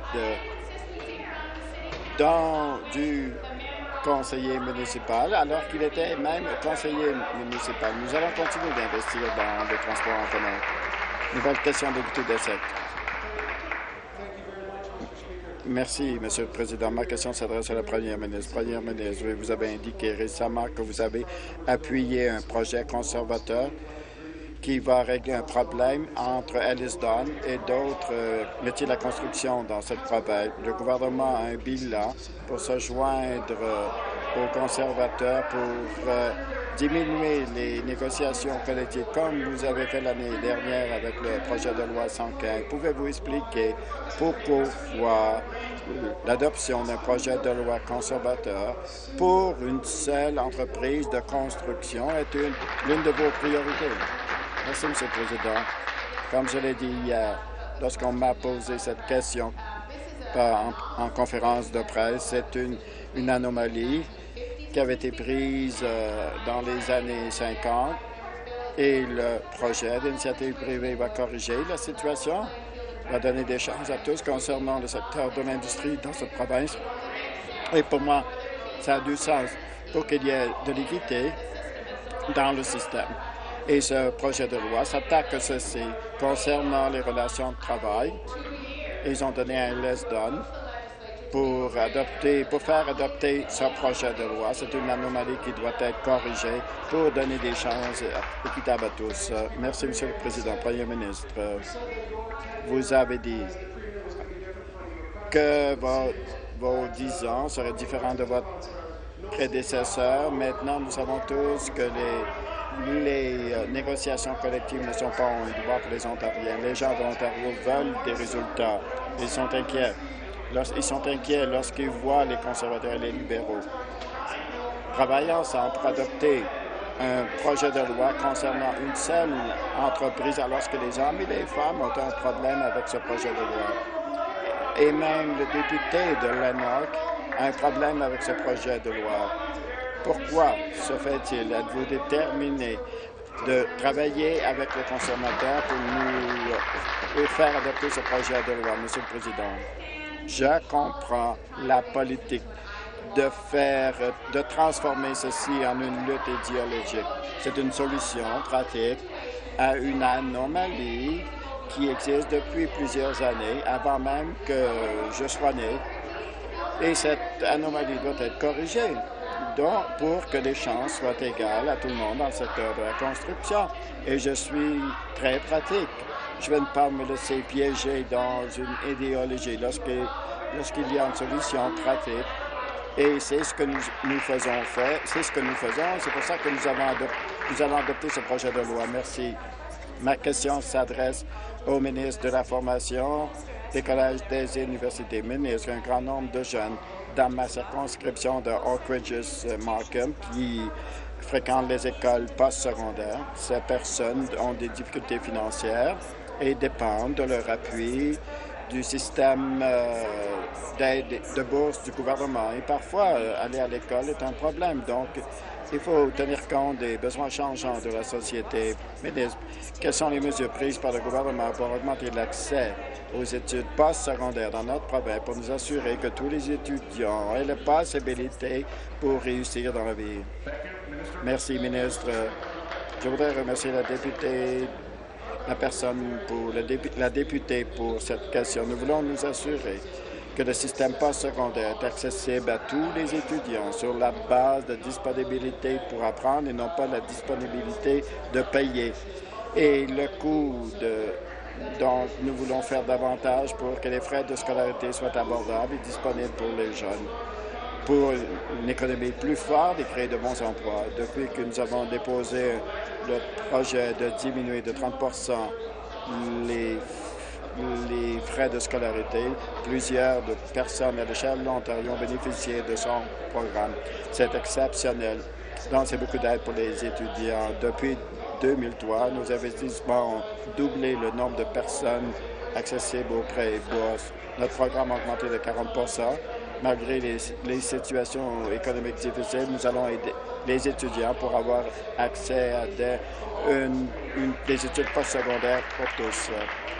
Speaker 3: dans du conseiller municipal, alors qu'il était même conseiller municipal. Nous allons continuer d'investir dans le transport en commun. Nouvelle question, député d'Essex. Merci, Monsieur le Président. Ma question s'adresse à la Première ministre. Première ministre, vous avez indiqué récemment que vous avez appuyé un projet conservateur qui va régler un problème entre Elliston et d'autres euh, métiers de la construction dans cette province. Le gouvernement a un bilan pour se joindre euh, aux conservateurs pour euh, diminuer les négociations collectives, comme vous avez fait l'année dernière avec le projet de loi cent quinze. Pouvez-vous expliquer pourquoi l'adoption d'un projet de loi conservateur pour une seule entreprise de construction est une, l'une de vos priorités? Merci, Monsieur le Président. Comme je l'ai dit hier, lorsqu'on m'a posé cette question en, en conférence de presse, c'est une, une anomalie qui avait été prise euh, dans les années cinquante et le projet d'initiative privée va corriger la situation, va donner des chances à tous concernant le secteur de l'industrie dans cette province. Et pour moi, ça a du sens pour qu'il y ait de l'équité dans le système. Et ce projet de loi s'attaque à ceci concernant les relations de travail. Ils ont donné un laisse-donne pour adopter, pour faire adopter ce projet de loi. C'est une anomalie qui doit être corrigée pour donner des chances équitables à tous. Merci, Monsieur le Président. Premier ministre, vous avez dit que vos, vos dix ans seraient différents de votre prédécesseur. Maintenant, nous savons tous que les Les euh, négociations collectives ne sont pas un droit pour les Ontariens. Les gens de l'Ontario veulent des résultats. Ils sont inquiets. Lors, ils sont inquiets lorsqu'ils voient les conservateurs et les libéraux travailler ensemble pour adopter un projet de loi concernant une seule entreprise, alors que les hommes et les femmes ont un problème avec ce projet de loi. Et même le député de Lanark a un problème avec ce projet de loi. Pourquoi se fait-il? Êtes-vous déterminé de travailler avec les consommateurs pour nous faire adopter ce projet de loi, Monsieur le Président? Je comprends la politique de faire, de transformer ceci en une lutte idéologique. C'est une solution pratique à une anomalie qui existe depuis plusieurs années, avant même que je sois né. Et cette anomalie doit être corrigée donc, pour que les chances soient égales à tout le monde dans le secteur de la construction. Et je suis très pratique. Je ne vais pas me laisser piéger dans une idéologie lorsqu'il lorsqu'il y a une solution pratique. Et c'est ce que nous, nous faisons faire. C'est ce que nous faisons. C'est pour ça que nous, avons adop nous allons adopter ce projet de loi. Merci. Ma question s'adresse au ministre de la Formation, des collèges, des universités. Ministre, un grand nombre de jeunes dans ma circonscription de Oak Ridges Markham qui fréquentent les écoles postsecondaires. Ces personnes ont des difficultés financières et dépendent de leur appui du système euh, d'aide de bourse du gouvernement. Et parfois, euh, aller à l'école est un problème. Donc, il faut tenir compte des besoins changeants de la société. Ministre, quelles sont les mesures prises par le gouvernement pour augmenter l'accès aux études postsecondaires dans notre province pour nous assurer que tous les étudiants aient la possibilité pour réussir dans la vie? Merci, ministre. Je voudrais remercier la députée, la personne pour la, dép la députée pour cette question. Nous voulons nous assurer que le système postsecondaire est accessible à tous les étudiants sur la base de disponibilité pour apprendre et non pas la disponibilité de payer. Et le coût de... Donc, nous voulons faire davantage pour que les frais de scolarité soient abordables et disponibles pour les jeunes, pour une économie plus forte et créer de bons emplois. Depuis que nous avons déposé le projet de diminuer de trente pour cent les les frais de scolarité. Plusieurs de personnes à l'échelle de l'Ontario ont bénéficié de son programme. C'est exceptionnel. Donc, c'est beaucoup d'aide pour les étudiants. Depuis deux mille trois, nos investissements ont doublé le nombre de personnes accessibles aux prêts et bourses. Notre programme a augmenté de quarante pour cent. Malgré les, les situations économiques difficiles, nous allons aider les étudiants pour avoir accès à des, une, une, des études postsecondaires pour tous.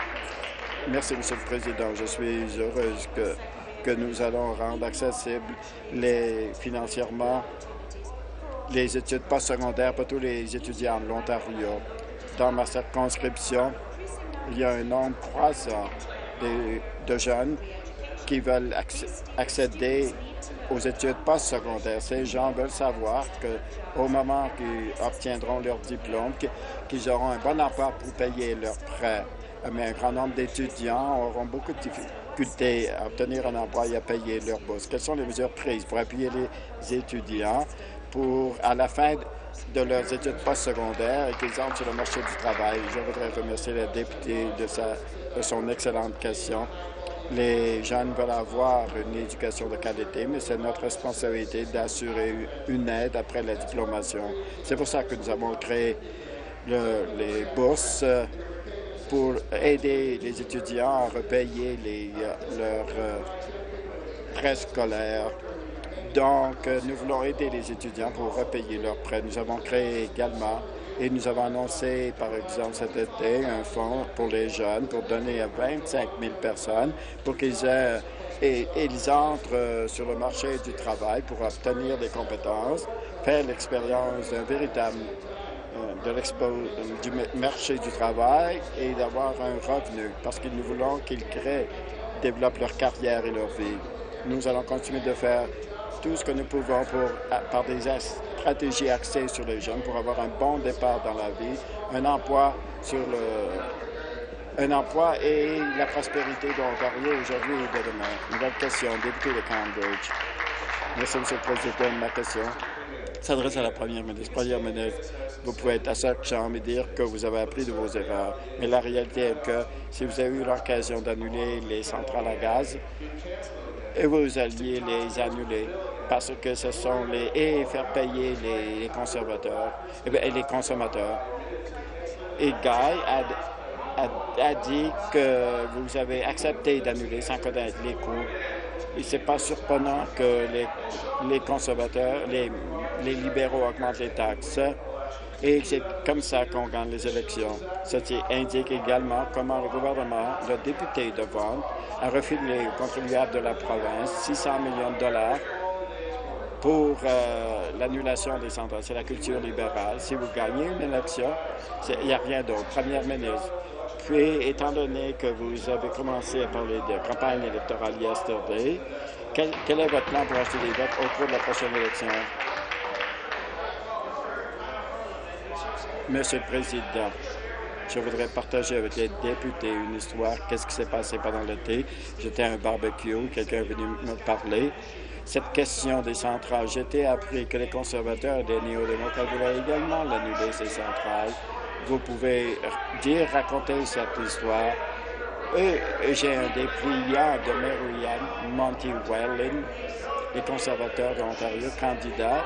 Speaker 3: Merci, Monsieur le Président. Je suis heureuse que, que nous allons rendre accessibles les, financièrement les études postsecondaires pour tous les étudiants de l'Ontario. Dans ma circonscription, il y a un nombre croissant de, de jeunes qui veulent accéder aux études postsecondaires. Ces gens veulent savoir qu'au moment qu'ils obtiendront leur diplôme, qu'ils auront un bon emploi pour payer leurs prêts. Mais un grand nombre d'étudiants auront beaucoup de difficultés à obtenir un emploi et à payer leur bourse. Quelles sont les mesures prises pour appuyer les étudiants pour, à la fin de leurs études postsecondaires et qu'ils entrent sur le marché du travail? Je voudrais remercier la députée de, sa, de son excellente question. Les jeunes veulent avoir une éducation de qualité, mais c'est notre responsabilité d'assurer une aide après la diplomation. C'est pour ça que nous avons créé le, les bourses pour aider les étudiants à repayer les, leurs euh, prêts scolaires. Donc, euh, nous voulons aider les étudiants pour repayer leurs prêts. Nous avons créé également et nous avons annoncé, par exemple, cet été, un fonds pour les jeunes pour donner à vingt-cinq mille personnes pour qu'ils aient et, et ils entrent euh, sur le marché du travail pour obtenir des compétences, faire l'expérience d'un véritable de l'expo du marché du travail et d'avoir un revenu, parce que nous voulons qu'ils créent, développent leur carrière et leur vie. Nous allons continuer de faire tout ce que nous pouvons pour, par des stratégies axées sur les jeunes pour avoir un bon départ dans la vie, un emploi sur le un emploi et la prospérité de l'Ontario aujourd'hui et de demain. Nouvelle question, député de Cambridge. Merci, Monsieur le Président. Ma question s'adresse à la Première ministre. Première ministre, vous pouvez être à cette chambre et dire que vous avez appris de vos erreurs. Mais la réalité est que si vous avez eu l'occasion d'annuler les centrales à gaz, et vous alliez les annuler parce que ce sont les... et faire payer les, les conservateurs et les consommateurs. Et Guy a, a, a dit que vous avez accepté d'annuler sans connaître les coûts. Et c'est pas surprenant que les, les conservateurs, les les libéraux augmentent les taxes. Et c'est comme ça qu'on gagne les élections. Ceci indique également comment le gouvernement, le député de Vaughan, a refilé aux contribuables de la province six cents millions de dollars pour euh, l'annulation des centrales. C'est la culture libérale. Si vous gagnez une élection, il n'y a rien d'autre. Première ministre. Puis, étant donné que vous avez commencé à parler de campagne électorale yesterday, quel, quel est votre plan pour acheter des votes au cours de la prochaine élection? Monsieur le Président, je voudrais partager avec les députés une histoire. Qu'est-ce qui s'est passé pendant l'été? J'étais à un barbecue, quelqu'un est venu me parler. Cette question des centrales, j'étais appris que les conservateurs et les néo-démocrates voulaient également l'annuler, ces centrales. Vous pouvez dire, raconter cette histoire. Et, et j'ai un des clients de Marianne, Monty Whelan, les conservateurs de l'Ontario, candidat.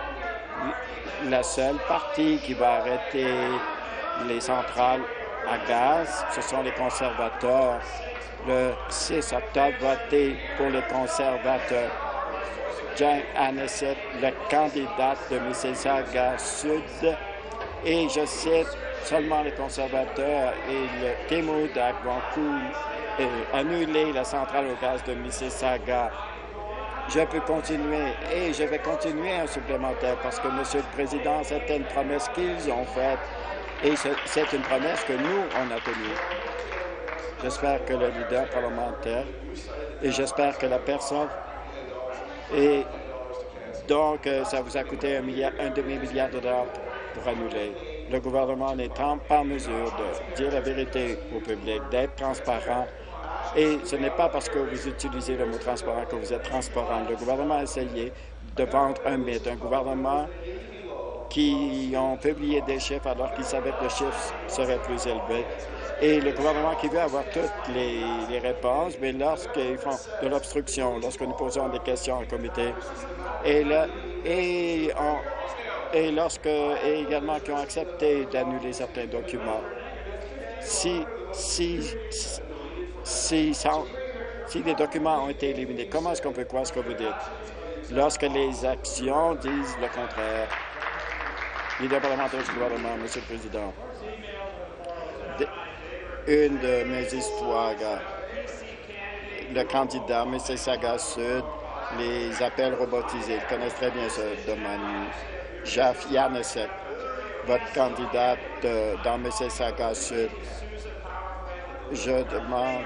Speaker 3: La seule partie qui va arrêter les centrales à gaz, ce sont les conservateurs. Le six octobre, voté pour les conservateurs. Jane Anisette, le candidat de Mississauga Sud, et je cite, seulement les conservateurs et le Témoudac vont euh, annuler la centrale au gaz de Mississauga. Je peux continuer et je vais continuer un supplémentaire parce que, Monsieur le Président, c'était une promesse qu'ils ont faite et c'est une promesse que nous, on a tenue. J'espère que le leader parlementaire et j'espère que la personne et donc ça vous a coûté un, milliard, un demi-milliard de dollars pour annuler. Le gouvernement n'étant pas en mesure de dire la vérité au public, d'être transparent. Et ce n'est pas parce que vous utilisez le mot transparent que vous êtes transparent. Le gouvernement a essayé de vendre un mythe, un gouvernement qui ont publié des chiffres alors qu'ils savaient que le chiffre serait plus élevé. Et le gouvernement qui veut avoir toutes les, les réponses, mais lorsqu'ils font de l'obstruction, lorsque nous posons des questions en comité, et, le, et, on, et lorsque et également qui ont accepté d'annuler certains documents, si, si, si Si, sans, si les documents ont été éliminés, comment est-ce qu'on peut croire ce que vous dites? Lorsque les actions disent le contraire. Leader parlementaire du gouvernement, Monsieur le Président. De, une de mes histoires, le candidat Mississauga Sud, les appels robotisés, ils connaissent très bien ce domaine. Jeff Yanesek, votre candidate euh, dans Mississauga Sud. Je demande,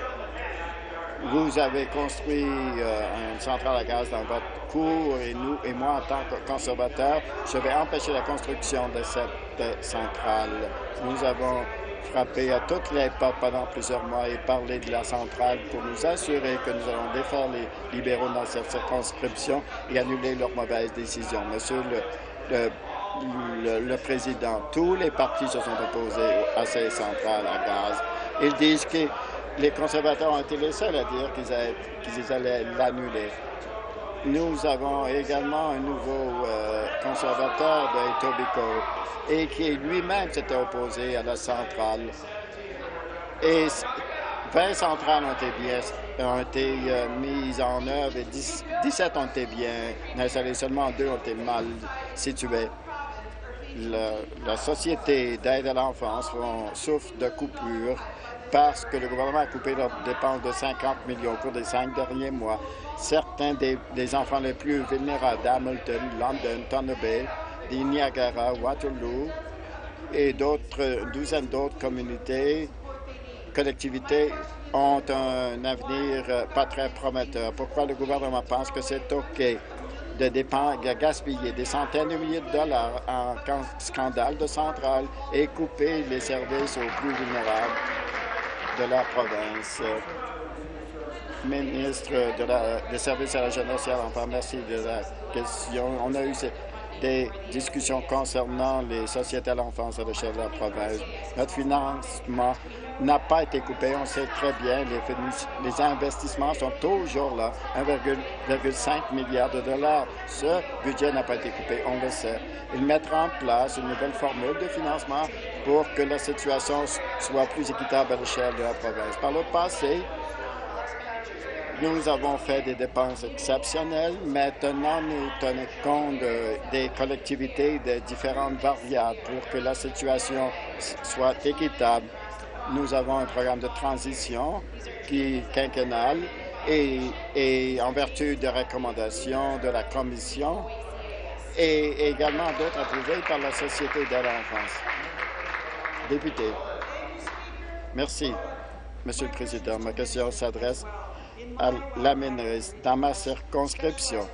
Speaker 3: vous avez construit euh, une centrale à gaz dans votre cour et nous et moi, en tant que conservateur, je vais empêcher la construction de cette euh, centrale. Nous avons frappé à toutes les portes pendant plusieurs mois et parlé de la centrale pour nous assurer que nous allons défaire les libéraux dans cette circonscription et annuler leurs mauvaises décisions. Monsieur le, le Le, le président, tous les partis se sont opposés à ces centrales à gaz. Ils disent que les conservateurs ont été les seuls à dire qu'ils qu'ils allaient l'annuler. Nous avons également un nouveau euh, conservateur de Etobicoke et qui lui-même s'était opposé à la centrale. Et vingt centrales ont été, bien, ont été euh, mises en œuvre et dix-sept ont été bien installées. Seulement deux ont été mal situées. La, la Société d'aide à l'enfance souffre de coupures parce que le gouvernement a coupé leurs dépenses de cinquante millions au cours des cinq derniers mois. Certains des, des enfants les plus vulnérables d'Hamilton, London, Thunder Bay, des Niagara, Waterloo et d'autres, douzaines d'autres communautés, collectivités ont un avenir pas très prometteur. Pourquoi le gouvernement pense que c'est OK de, de gaspiller des centaines de milliers de dollars en scandale de centrale et couper les services aux plus vulnérables de la province? Ministre de la, des services à la jeunesse et à l'enfant, merci de la question. On a eu des discussions concernant les sociétés à l'enfance à l'échelle de la province. Notre financement n'a pas été coupé. On sait très bien, les, les investissements sont toujours là, un virgule cinq milliard de dollars. Ce budget n'a pas été coupé, on le sait. Il mettra en place une nouvelle formule de financement pour que la situation soit plus équitable à l'échelle de la province. Par le passé, Nous avons fait des dépenses exceptionnelles. Maintenant, nous tenons compte de, des collectivités, des différentes variables pour que la situation soit équitable. Nous avons un programme de transition qui est quinquennal et, et en vertu de recommandations de la Commission et également d'autres approuvées par la Société d'aide à l'enfance. Député. Merci, Monsieur le Président. Ma question s'adresse à la ministre. Dans ma circonscription,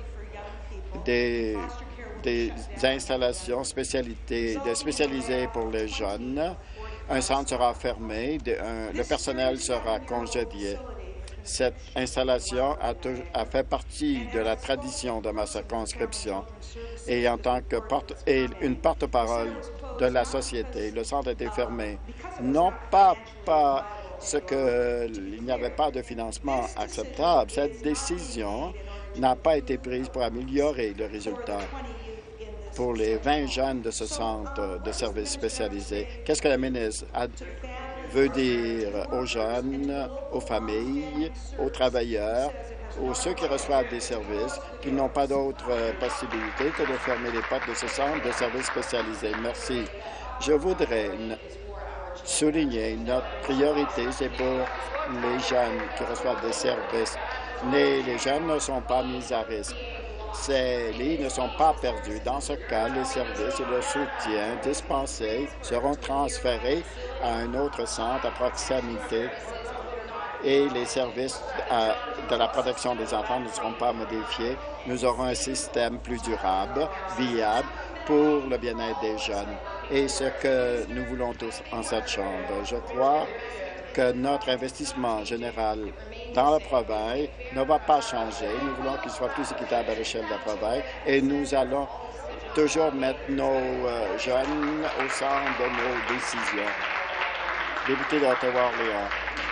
Speaker 3: des, des installations spécialités, des spécialisées pour les jeunes, un centre sera fermé, de, un, le personnel sera congédié. Cette installation a, a fait partie de la tradition de ma circonscription. Et en tant que porte, et une porte-parole de la société, le centre a été fermé. Non pas, pas ce qu'il n'y avait pas de financement acceptable. Cette décision n'a pas été prise pour améliorer le résultat pour les vingt jeunes de ce centre de services spécialisés. Qu'est-ce que la ministre a, veut dire aux jeunes, aux familles, aux travailleurs, aux ceux qui reçoivent des services, qui n'ont pas d'autre possibilité que de fermer les portes de ce centre de services spécialisés? Merci. Je voudrais souligner notre priorité, c'est pour les jeunes qui reçoivent des services. Les, les jeunes ne sont pas mis à risque. Ces lits ne sont pas perdus. Dans ce cas, les services et le soutien dispensés seront transférés à un autre centre à proximité et les services de la protection des enfants ne seront pas modifiés. Nous aurons un système plus durable, viable pour le bien-être des jeunes. Et ce que nous voulons tous en cette Chambre. Je crois que notre investissement général dans la province ne va pas changer. Nous voulons qu'il soit plus équitable à l'échelle de la province et nous allons toujours mettre nos euh, jeunes au centre de nos décisions. Député d'Ottawa-Orléans.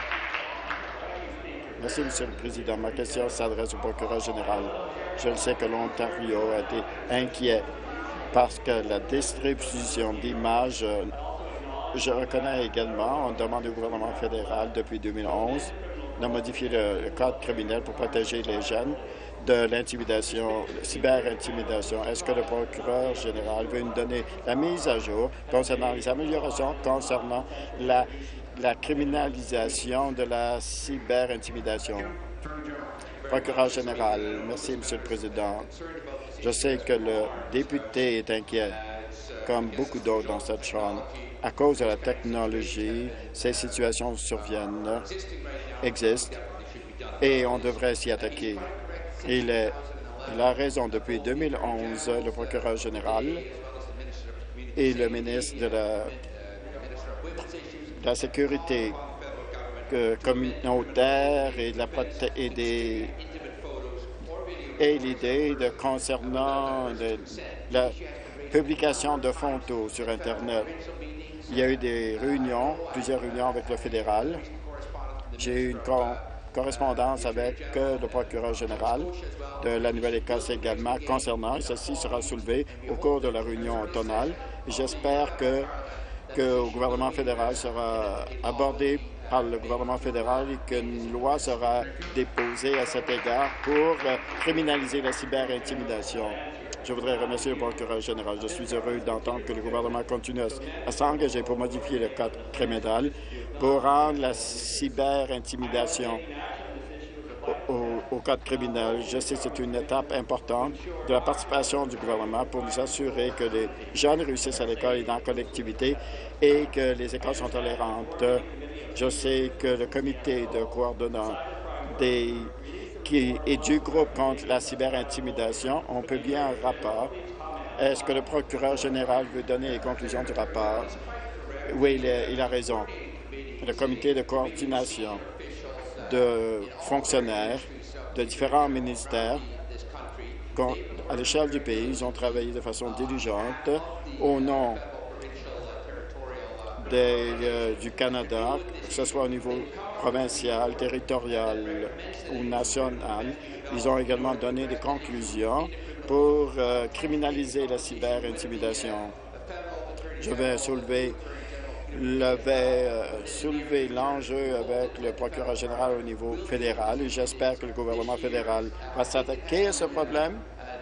Speaker 3: Merci, Monsieur le Président. Ma question s'adresse au procureur général. Je le sais que l'Ontario a été inquiet parce que la distribution d'images, je reconnais également, on demande au gouvernement fédéral depuis deux mille onze de modifier le, le code criminel pour protéger les jeunes de l'intimidation, cyber-intimidation. Est-ce que le procureur général veut nous donner la mise à jour concernant les améliorations concernant la, la criminalisation de la cyber-intimidation? Procureur général, merci, Monsieur le Président. Je sais que le député est inquiet, comme beaucoup d'autres dans cette Chambre. À cause de la technologie, ces situations surviennent, existent, et on devrait s'y attaquer. Il, est, il a raison. Depuis deux mille onze, le procureur général et le ministre de la, de la Sécurité communautaire et, de la, et des et l'idée de concernant de, la publication de photos sur Internet. Il y a eu des réunions, plusieurs réunions avec le fédéral. J'ai eu une co correspondance avec euh, le procureur général de la Nouvelle-Écosse également concernant, et ceci sera soulevé au cours de la réunion automnale. J'espère que, que le gouvernement fédéral sera abordé par le gouvernement fédéral et qu'une loi sera déposée à cet égard pour euh, criminaliser la cyber-intimidation. Je voudrais remercier le procureur général. Je suis heureux d'entendre que le gouvernement continue à s'engager pour modifier le code criminel pour rendre la cyber-intimidation au, au, au code criminel. Je sais que c'est une étape importante de la participation du gouvernement pour nous assurer que les jeunes réussissent à l'école et dans la collectivité et que les écoles sont tolérantes. Je sais que le comité de coordonnant des qui est du groupe contre la cyber-intimidation ont publié un rapport. Est-ce que le procureur général veut donner les conclusions du rapport? Oui, il a, il a raison. Le comité de coordination de fonctionnaires de différents ministères à l'échelle du pays, ils ont travaillé de façon diligente au nom des, euh, du Canada, que ce soit au niveau provincial, territorial ou national. Ils ont également donné des conclusions pour euh, criminaliser la cyber-intimidation. Je vais soulever l'avait euh, soulevé l'enjeu avec le procureur général au niveau fédéral et j'espère que le gouvernement fédéral va s'attaquer à ce problème.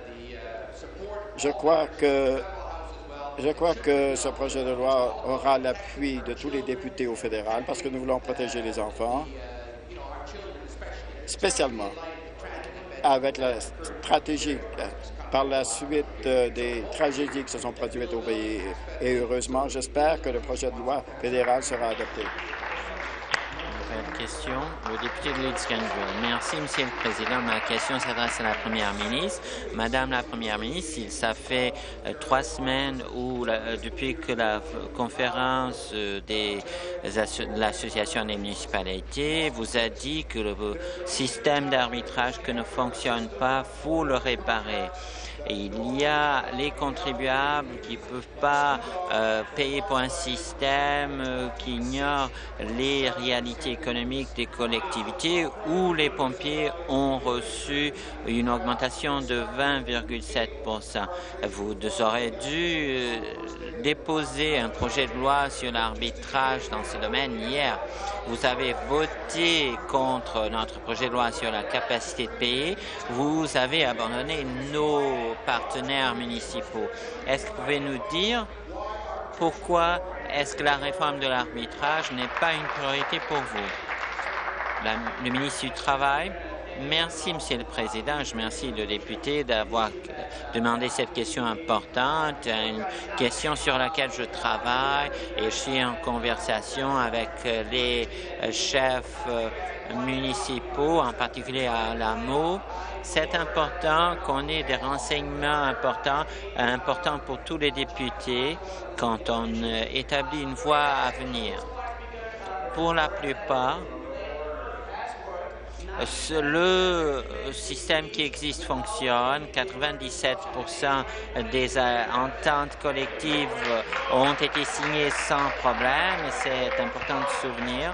Speaker 3: Je crois que Je crois que ce projet de loi aura l'appui de tous les députés au fédéral parce que nous voulons protéger les enfants, spécialement avec la stratégie par la suite euh, des tragédies qui se sont produites au pays. Et heureusement, j'espère que le projet de loi fédéral sera adopté.
Speaker 4: Question, le député de Leeds-Grenville. Merci, Monsieur le Président. Ma question s'adresse à la Première ministre. Madame la Première ministre, il, ça fait euh, trois semaines où, la, euh, depuis que la conférence euh, des, de l'Association des municipalités vous a dit que le système d'arbitrage que ne fonctionne pas, il faut le réparer. Et il y a les contribuables qui ne peuvent pas euh, payer pour un système euh, qui ignore les réalités économiques des collectivités où les pompiers ont reçu une augmentation de vingt virgule sept pour cent. Vous aurez dû euh, déposer un projet de loi sur l'arbitrage dans ce domaine hier. Vous avez voté contre notre projet de loi sur la capacité de payer. Vous avez abandonné nos partenaires municipaux. Est-ce que vous pouvez nous dire pourquoi est-ce que la réforme de l'arbitrage n'est pas une priorité pour vous? La, le ministre du Travail. Merci, Monsieur le Président. Je remercie le député d'avoir demandé cette question importante, une question sur laquelle je travaille et je suis en conversation avec les chefs municipaux, en particulier à l'A M O. C'est important qu'on ait des renseignements importants, importants pour tous les députés quand on établit une voie à venir. Pour la plupart, le système qui existe fonctionne. quatre-vingt-dix-sept pour cent des ententes collectives ont été signées sans problème. C'est important de se souvenir.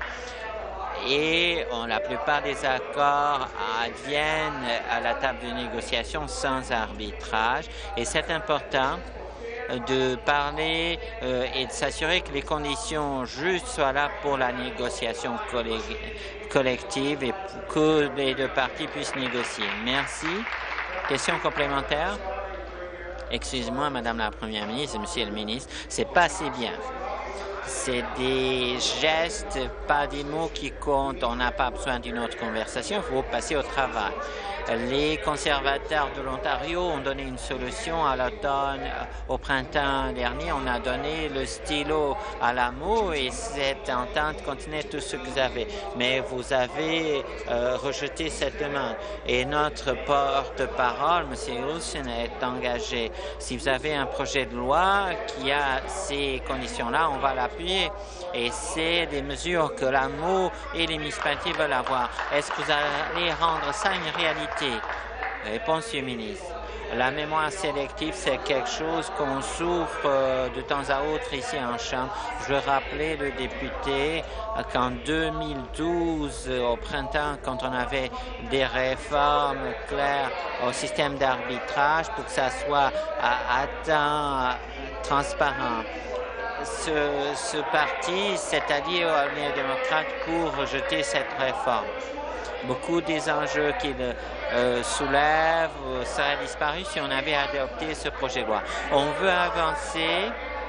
Speaker 4: Et on, la plupart des accords adviennent à la table de négociation sans arbitrage. Et c'est important de parler euh, et de s'assurer que les conditions justes soient là pour la négociation collective et que les deux parties puissent négocier. Merci. Question complémentaire? Excusez-moi, Madame la Première ministre et Monsieur le ministre, c'est pas assez bien. C'est des gestes, pas des mots qui comptent. On n'a pas besoin d'une autre conversation, il faut passer au travail. Les conservateurs de l'Ontario ont donné une solution à l'automne. Au printemps dernier, on a donné le stylo à l'A M O et cette entente contenait tout ce que vous avez. Mais vous avez euh, rejeté cette demande. Et notre porte-parole, M. Wilson, est engagé. Si vous avez un projet de loi qui a ces conditions-là, on va l'appuyer. Et c'est des mesures que l'A M O et les municipalités veulent avoir. Est-ce que vous allez rendre ça une réalité? Réponse, Monsieur le ministre. La mémoire sélective, c'est quelque chose qu'on souffre de temps à autre ici en Chambre. Je veux rappeler le député qu'en deux mille douze, au printemps, quand on avait des réformes claires au système d'arbitrage pour que ça soit à, à temps transparent, ce, ce parti s'est allié aux néo-démocrates pour rejeter cette réforme. Beaucoup des enjeux qu'il euh, soulève seraient disparus si on avait adopté ce projet de loi. On veut avancer,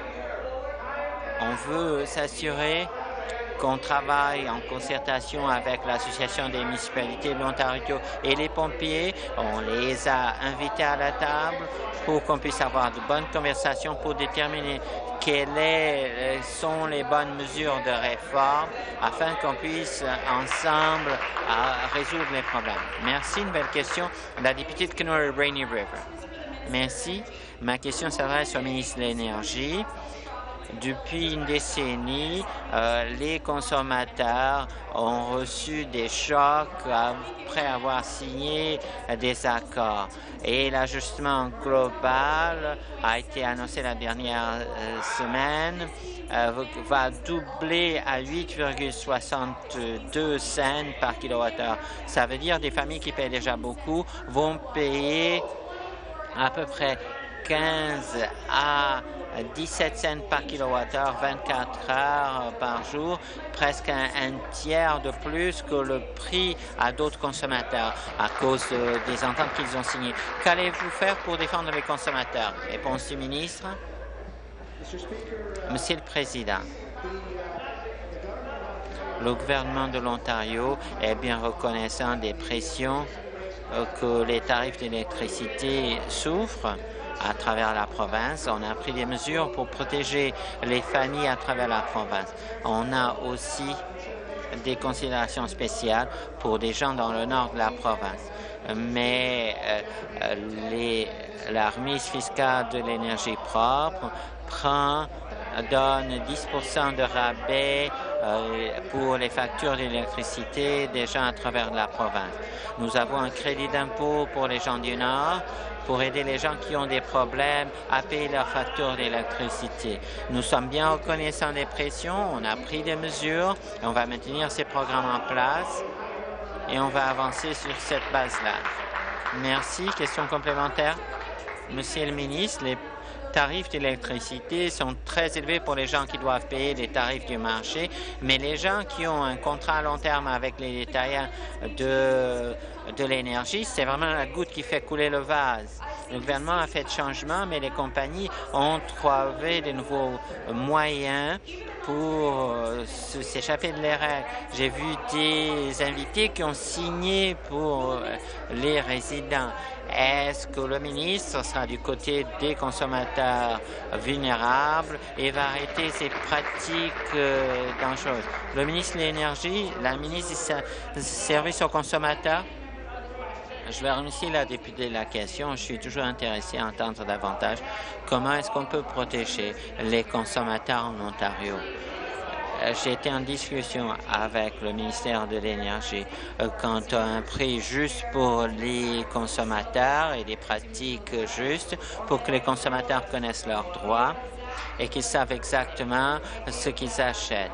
Speaker 4: on veut s'assurer qu'on travaille en concertation avec l'Association des municipalités de l'Ontario et les pompiers. On les a invités à la table pour qu'on puisse avoir de bonnes conversations pour déterminer quelles sont les bonnes mesures de réforme afin qu'on puisse ensemble résoudre les problèmes. Merci. Une belle question. La députée de Kenora-Rainy River. Merci. Ma question s'adresse au ministre de l'Énergie. Depuis une décennie, euh, les consommateurs ont reçu des chocs après avoir signé des accords. Et l'ajustement global a été annoncé la dernière euh, semaine, euh, va doubler à huit virgule soixante-deux cents par kilowattheure. Ça veut dire que des familles qui paient déjà beaucoup vont payer à peu près quinze à dix-sept cents par kilowattheure, vingt-quatre heures par jour, presque un, un tiers de plus que le prix à d'autres consommateurs à cause euh, des ententes qu'ils ont signées. Qu'allez-vous faire pour défendre les consommateurs? Réponse du ministre. Monsieur le Président, le gouvernement de l'Ontario est bien reconnaissant des pressions euh, que les tarifs d'électricité souffrent à travers la province. On a pris des mesures pour protéger les familles à travers la province. On a aussi des considérations spéciales pour des gens dans le nord de la province. Mais euh, les, la remise fiscale de l'énergie propre prend, donne dix pour cent de rabais euh, pour les factures d'électricité des gens à travers la province. Nous avons un crédit d'impôt pour les gens du Nord pour aider les gens qui ont des problèmes à payer leurs factures d'électricité. Nous sommes bien reconnaissants des pressions, on a pris des mesures, et on va maintenir ces programmes en place et on va avancer sur cette base-là. Merci. Question complémentaire? Monsieur le ministre, les tarifs d'électricité sont très élevés pour les gens qui doivent payer les tarifs du marché, mais les gens qui ont un contrat à long terme avec les détaillants de, de l'énergie, c'est vraiment la goutte qui fait couler le vase. Le gouvernement a fait de changements, mais les compagnies ont trouvé de nouveaux moyens pour s'échapper de les règles. J'ai vu des invités qui ont signé pour les résidents. Est-ce que le ministre sera du côté des consommateurs vulnérables et va arrêter ces pratiques euh, dangereuses? Le ministre de l'Énergie, la ministre du service aux consommateurs. Je vais remercier la députée de la question. Je suis toujours intéressé à entendre davantage comment est-ce qu'on peut protéger les consommateurs en Ontario. J'ai été en discussion avec le ministère de l'Énergie quant à un prix juste pour les consommateurs et des pratiques justes pour que les consommateurs connaissent leurs droits et qu'ils savent exactement ce qu'ils achètent.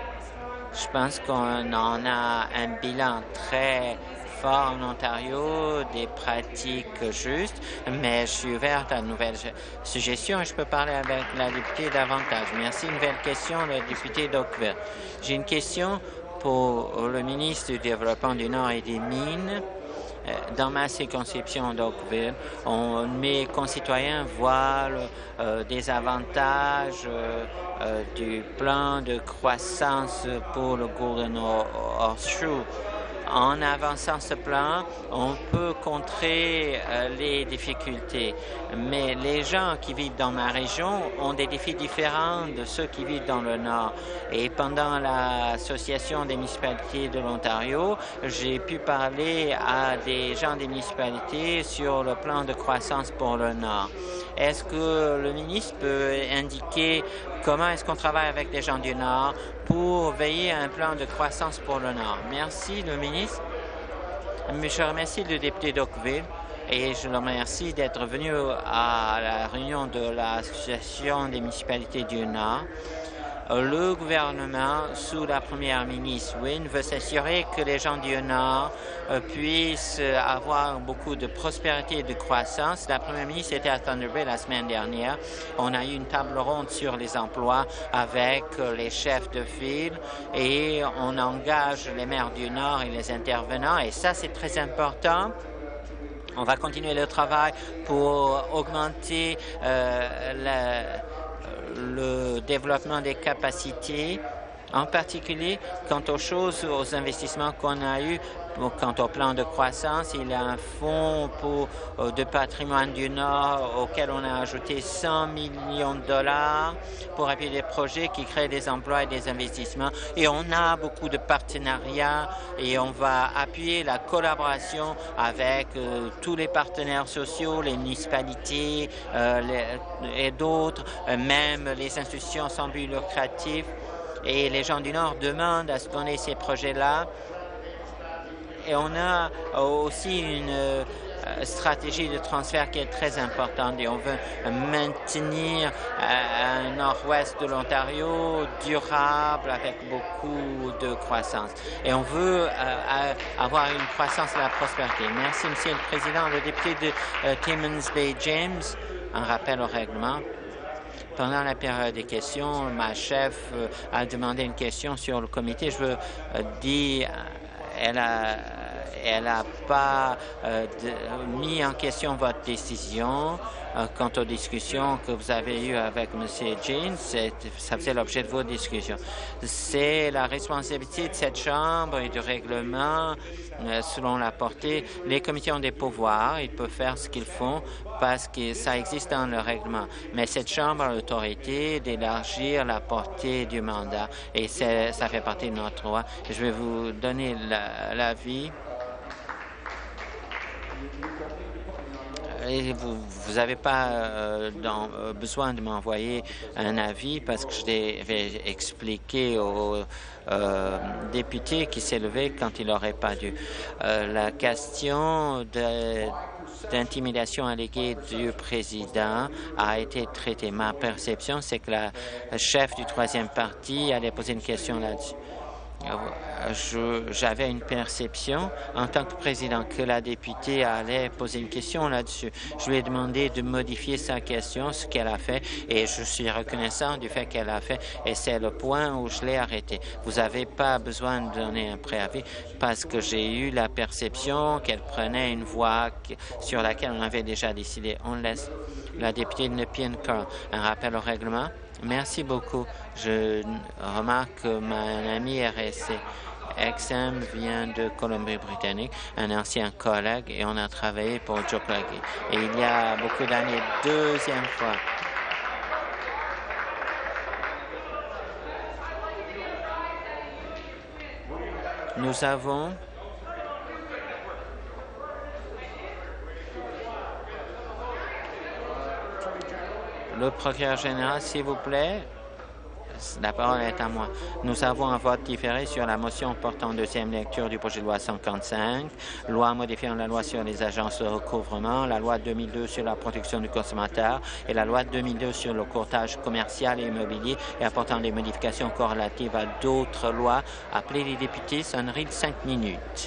Speaker 4: Je pense qu'on en a un bilan très fort en Ontario, des pratiques justes, mais je suis ouverte à de nouvelles suggestions et je peux parler avec la députée davantage. Merci. Une nouvelle question, le député d'Oakville. J'ai une question pour le ministre du Développement du Nord et des Mines. Dans ma circonscription d'Oakville, on, mes concitoyens voient euh, des avantages euh, euh, du plan de croissance pour le Golden Horseshoe. En avançant ce plan, on peut contrer euh, les difficultés. Mais les gens qui vivent dans ma région ont des défis différents de ceux qui vivent dans le Nord. Et pendant l'Association des municipalités de l'Ontario, j'ai pu parler à des gens des municipalités sur le plan de croissance pour le Nord. Est-ce que le ministre peut indiquer comment est-ce qu'on travaille avec des gens du Nord pour veiller à un plan de croissance pour le Nord? Merci, le ministre. Je remercie le député d'Oakville et je le remercie d'être venu à la réunion de l'Association des municipalités du Nord. Le gouvernement, sous la première ministre Wynne, veut s'assurer que les gens du Nord euh, puissent avoir beaucoup de prospérité et de croissance. La première ministre était à Thunder Bay la semaine dernière. On a eu une table ronde sur les emplois avec euh, les chefs de ville et on engage les maires du Nord et les intervenants. Et ça, c'est très important. On va continuer le travail pour augmenter euh, la le développement des capacités, en particulier quant aux choses, aux investissements qu'on a eus. Quant au plan de croissance, il y a un fonds pour, euh, de patrimoine du Nord auquel on a ajouté cent millions de dollars pour appuyer des projets qui créent des emplois et des investissements. Et on a beaucoup de partenariats et on va appuyer la collaboration avec euh, tous les partenaires sociaux, les municipalités euh, les, et d'autres, euh, même les institutions sans but lucratif. Et les gens du Nord demandent à se donner ces projets-là. Et on a aussi une euh, stratégie de transfert qui est très importante et on veut maintenir euh, un nord-ouest de l'Ontario durable avec beaucoup de croissance. Et on veut euh, avoir une croissance de la prospérité. Merci, Monsieur le Président. Le député de euh, Timmins Bay James, un rappel au règlement. Pendant la période des questions, ma chef euh, a demandé une question sur le comité. Je veux euh, dire, elle a, elle n'a pas euh, de, mis en question votre décision euh, quant aux discussions que vous avez eues avec M. Jean. Ça faisait l'objet de vos discussions. C'est la responsabilité de cette Chambre et du règlement euh, selon la portée. Les comités ont des pouvoirs. Ils peuvent faire ce qu'ils font parce que ça existe dans le règlement. Mais cette Chambre a l'autorité d'élargir la portée du mandat et ça fait partie de notre droit. Je vais vous donner l'avis. Et vous n'avez pas euh, dans, euh, besoin de m'envoyer un avis parce que je l'ai expliqué aux euh, députés qui s'est levé quand il n'aurait pas dû. Euh, la question de d'intimidation alléguée du président a été traitée. Ma perception, c'est que la chef du troisième parti allait poser une question là-dessus. J'avais une perception en tant que président que la députée allait poser une question là-dessus. Je lui ai demandé de modifier sa question, ce qu'elle a fait, et je suis reconnaissant du fait qu'elle a fait, et c'est le point où je l'ai arrêté. Vous n'avez pas besoin de donner un préavis parce que j'ai eu la perception qu'elle prenait une voie sur laquelle on avait déjà décidé. On laisse la députée de Nepean Carl. Un rappel au règlement. Merci beaucoup. Je remarque que mon ami R S C X M vient de Colombie-Britannique, un ancien collègue, et on a travaillé pour Joe Craigie. Et il y a beaucoup d'années, deuxième fois. Nous avons le procureur général, s'il vous plaît. La parole est à moi. Nous avons un vote différé sur la motion portant deuxième lecture du projet de loi cinquante-cinq, loi modifiant la loi sur les agences de recouvrement, la loi deux mille deux sur la protection du consommateur et la loi deux mille deux sur le courtage commercial et immobilier et apportant des modifications corrélatives à d'autres lois. Appelez les députés, sonnerie de cinq minutes.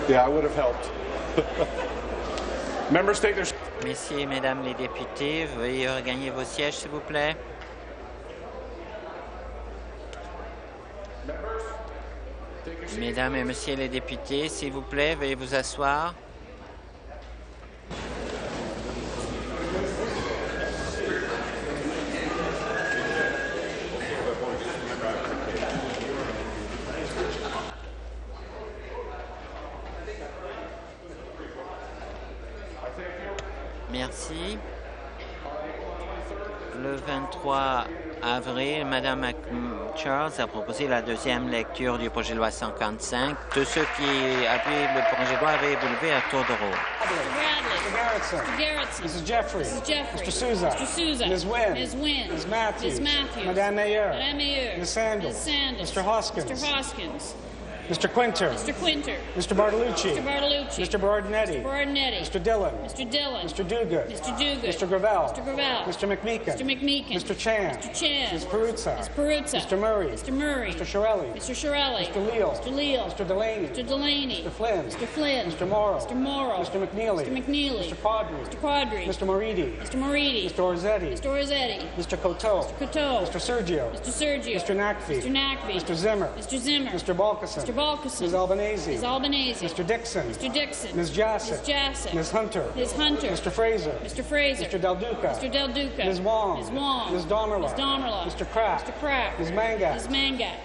Speaker 5: Yeah, I would have helped. Members take their...
Speaker 4: Messieurs et Mesdames les députés, veuillez regagner vos sièges, s'il vous plaît. Mesdames et Messieurs les députés, s'il vous plaît, veuillez vous asseoir. Merci. Le vingt-trois avril, Mme Charles a proposé la deuxième lecture du projet de loi cinquante-cinq. Tous ceux qui appuient le projet de loi avaient levé à tour de rôle.
Speaker 6: Mister Garrettson. Missus Jeffrey. Missus Jeffrey. Mister Souza. Mister Souza. Miz Wynne. Miz Wynne. Miz Matthews. Miz Matthews. Madame Mayer. Madame Mayer. Miz Sandals. Miz Sandals. Mister Hoskins. Mister Hoskins. Mister Quinter. Mister Quinter. Mister Bartolucci. Mister Bartolucci. Mister Bardinetti. Mister Bardinetti. Mister Dillon. Mister Dillon. Mister Duguid. Mister Duguid. Mister Gravel. Mister Gravel. Mister McMeekin. Mister McMeekin. Mister Chan. Mister Chan. Miz Peruzza. Miz Peruzza. Mister Murray. Mister Murray. Mister Shirelli. Mister Shirelli. Mister Leal. Mister Leal. Mister Delaney. Mister Delaney. Mister Flynn. Mister Flynn. Mister Morrow. Mister Morrow. Mister McNeely. Mister McNeely. Mister Quadri. Mister Quadri. Mister Moridi. Mister Moridi. Mister Orzetti. Mister Orzetti. Mister Coteau. Mister Coteau. Mister Sergio. Mister Sergio. Mister Nakvi. Mister Nakvi. Mister Zimmer. Mister Zimmer. Mister Balkison. Mister Balkison. Miz Albanese. Miz Albanese. Mister Dixon. Mister Dixon. Miz Jassett. Miz Jassett. Miz Hunter. Miz Hunter. Mister Fraser. Mister Fraser. Mister Del Duca. Mister Del Duca. Miz Wong. Miz Wong. Miz Domerla. Miz Domerla. Mister Kraft. Mister Kraft. Miz Mangat. Miz Mangat.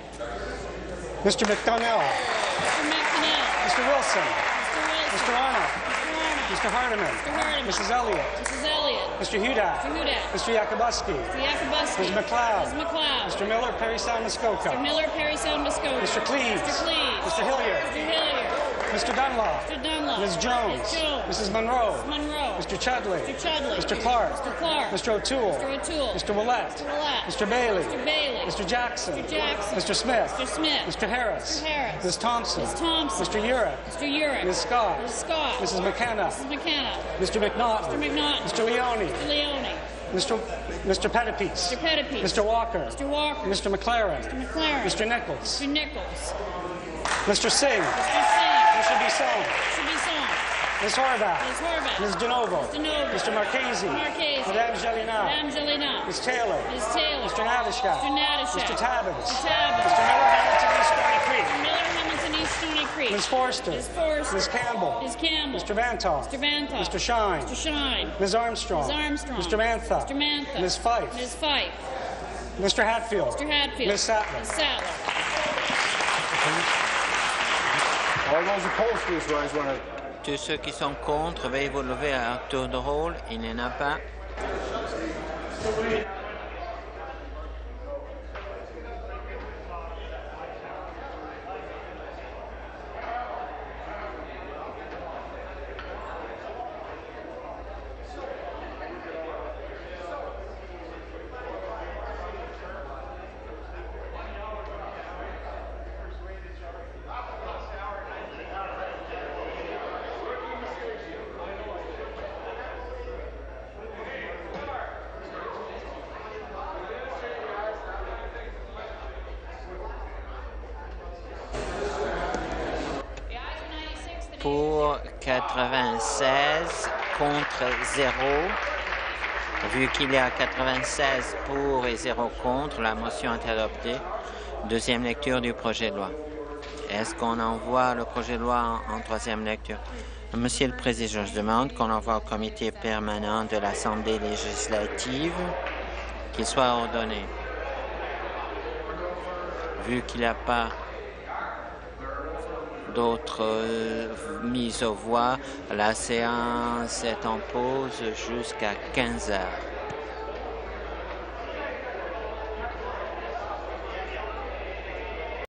Speaker 6: Mister McDonnell. Mister McDonnell. Mister Wilson. Mister Wilson. Mister Arnold. Mister Hardiman. Mister Hardiman. Missus Elliott. Missus Elliott. Mister Hudak. Mister Hudak. Mister Yakubuski. Mister Yakubuski. Miz McLeod. Miz McLeod. Mister Miller, Perry Sound, Muskoka. Mister Miller, Perry Sound, Muskoka. Mister Cleves. Mister Cleves. Mister Hilliard. Mister Hilliard. Mister Dunlop. Mister Dunlop. Miz Jones. Miz Jones. Missus Monroe. Miz Monroe. Mister Chudley. Mister Chudley. Mister Clark. Mister Clark. Mister O'Toole. Mister O'Toole. Mister Willett. Mister Willett. Mister Bailey. Mister Bailey. Mister Jackson. Mister Jackson. Mister Smith. Mister Smith. Mister Harris. Mister Harris. Miz Thompson. Miz Thompson. Mister Urich. Mister Urich. Miz Scott. Miz Scott. Missus McKenna. Missus McKenna. Mister McNaughton. Mister McNaughton. Mister Leone. Mister Leone. Mister Mister Pettipies. Mister Pettipies. Mister Walker. Mister Walker. Mister McLaren. Mister McLaren. Mister Nichols. Mister Nichols. Mister Singh. Mister Singh. Mister Bisson. Mister Bisson. Miz Horvath. Miz Horvath. Miz DeNovo. Miz DeNovo. Mister Marchese. Marchese. Madame Jelena. Madame Jelena. Miz Taylor. Miz Taylor. Mister Nadishak. Mister Nadishak. Mister Tabbins. Mister Tabbins. Mister Miller Hamilton East Stony Creek. Mister Miller Hamilton East Stony Creek. Miz Forster. Miz Forster. Miz Campbell. Miz Campbell. Mister Vantoff. Mister Vantoff. Mister Shine. Mister Shine. Miz Armstrong. Miz Armstrong. Mister Mantha. Mister Mantha. Miz Fife. Miz Fife. Mister Hatfield. Mister Hatfield. Miz Sattler. Miz Sattler.
Speaker 5: All those opposed, please rise one.
Speaker 4: Tous ceux qui sont contre, veuillez vous lever à tour de rôle. Il n'y en a pas. Pour quatre-vingt-seize, contre zéro. Vu qu'il y a quatre-vingt-seize pour et zéro contre, la motion est adoptée. Deuxième lecture du projet de loi. Est-ce qu'on envoie le projet de loi en, en troisième lecture? Monsieur le Président, je demande qu'on envoie au comité permanent de l'Assemblée législative qu'il soit ordonné. Vu qu'il n'y a pas d'autres euh, mises aux voix, la séance est en pause jusqu'à quinze heures.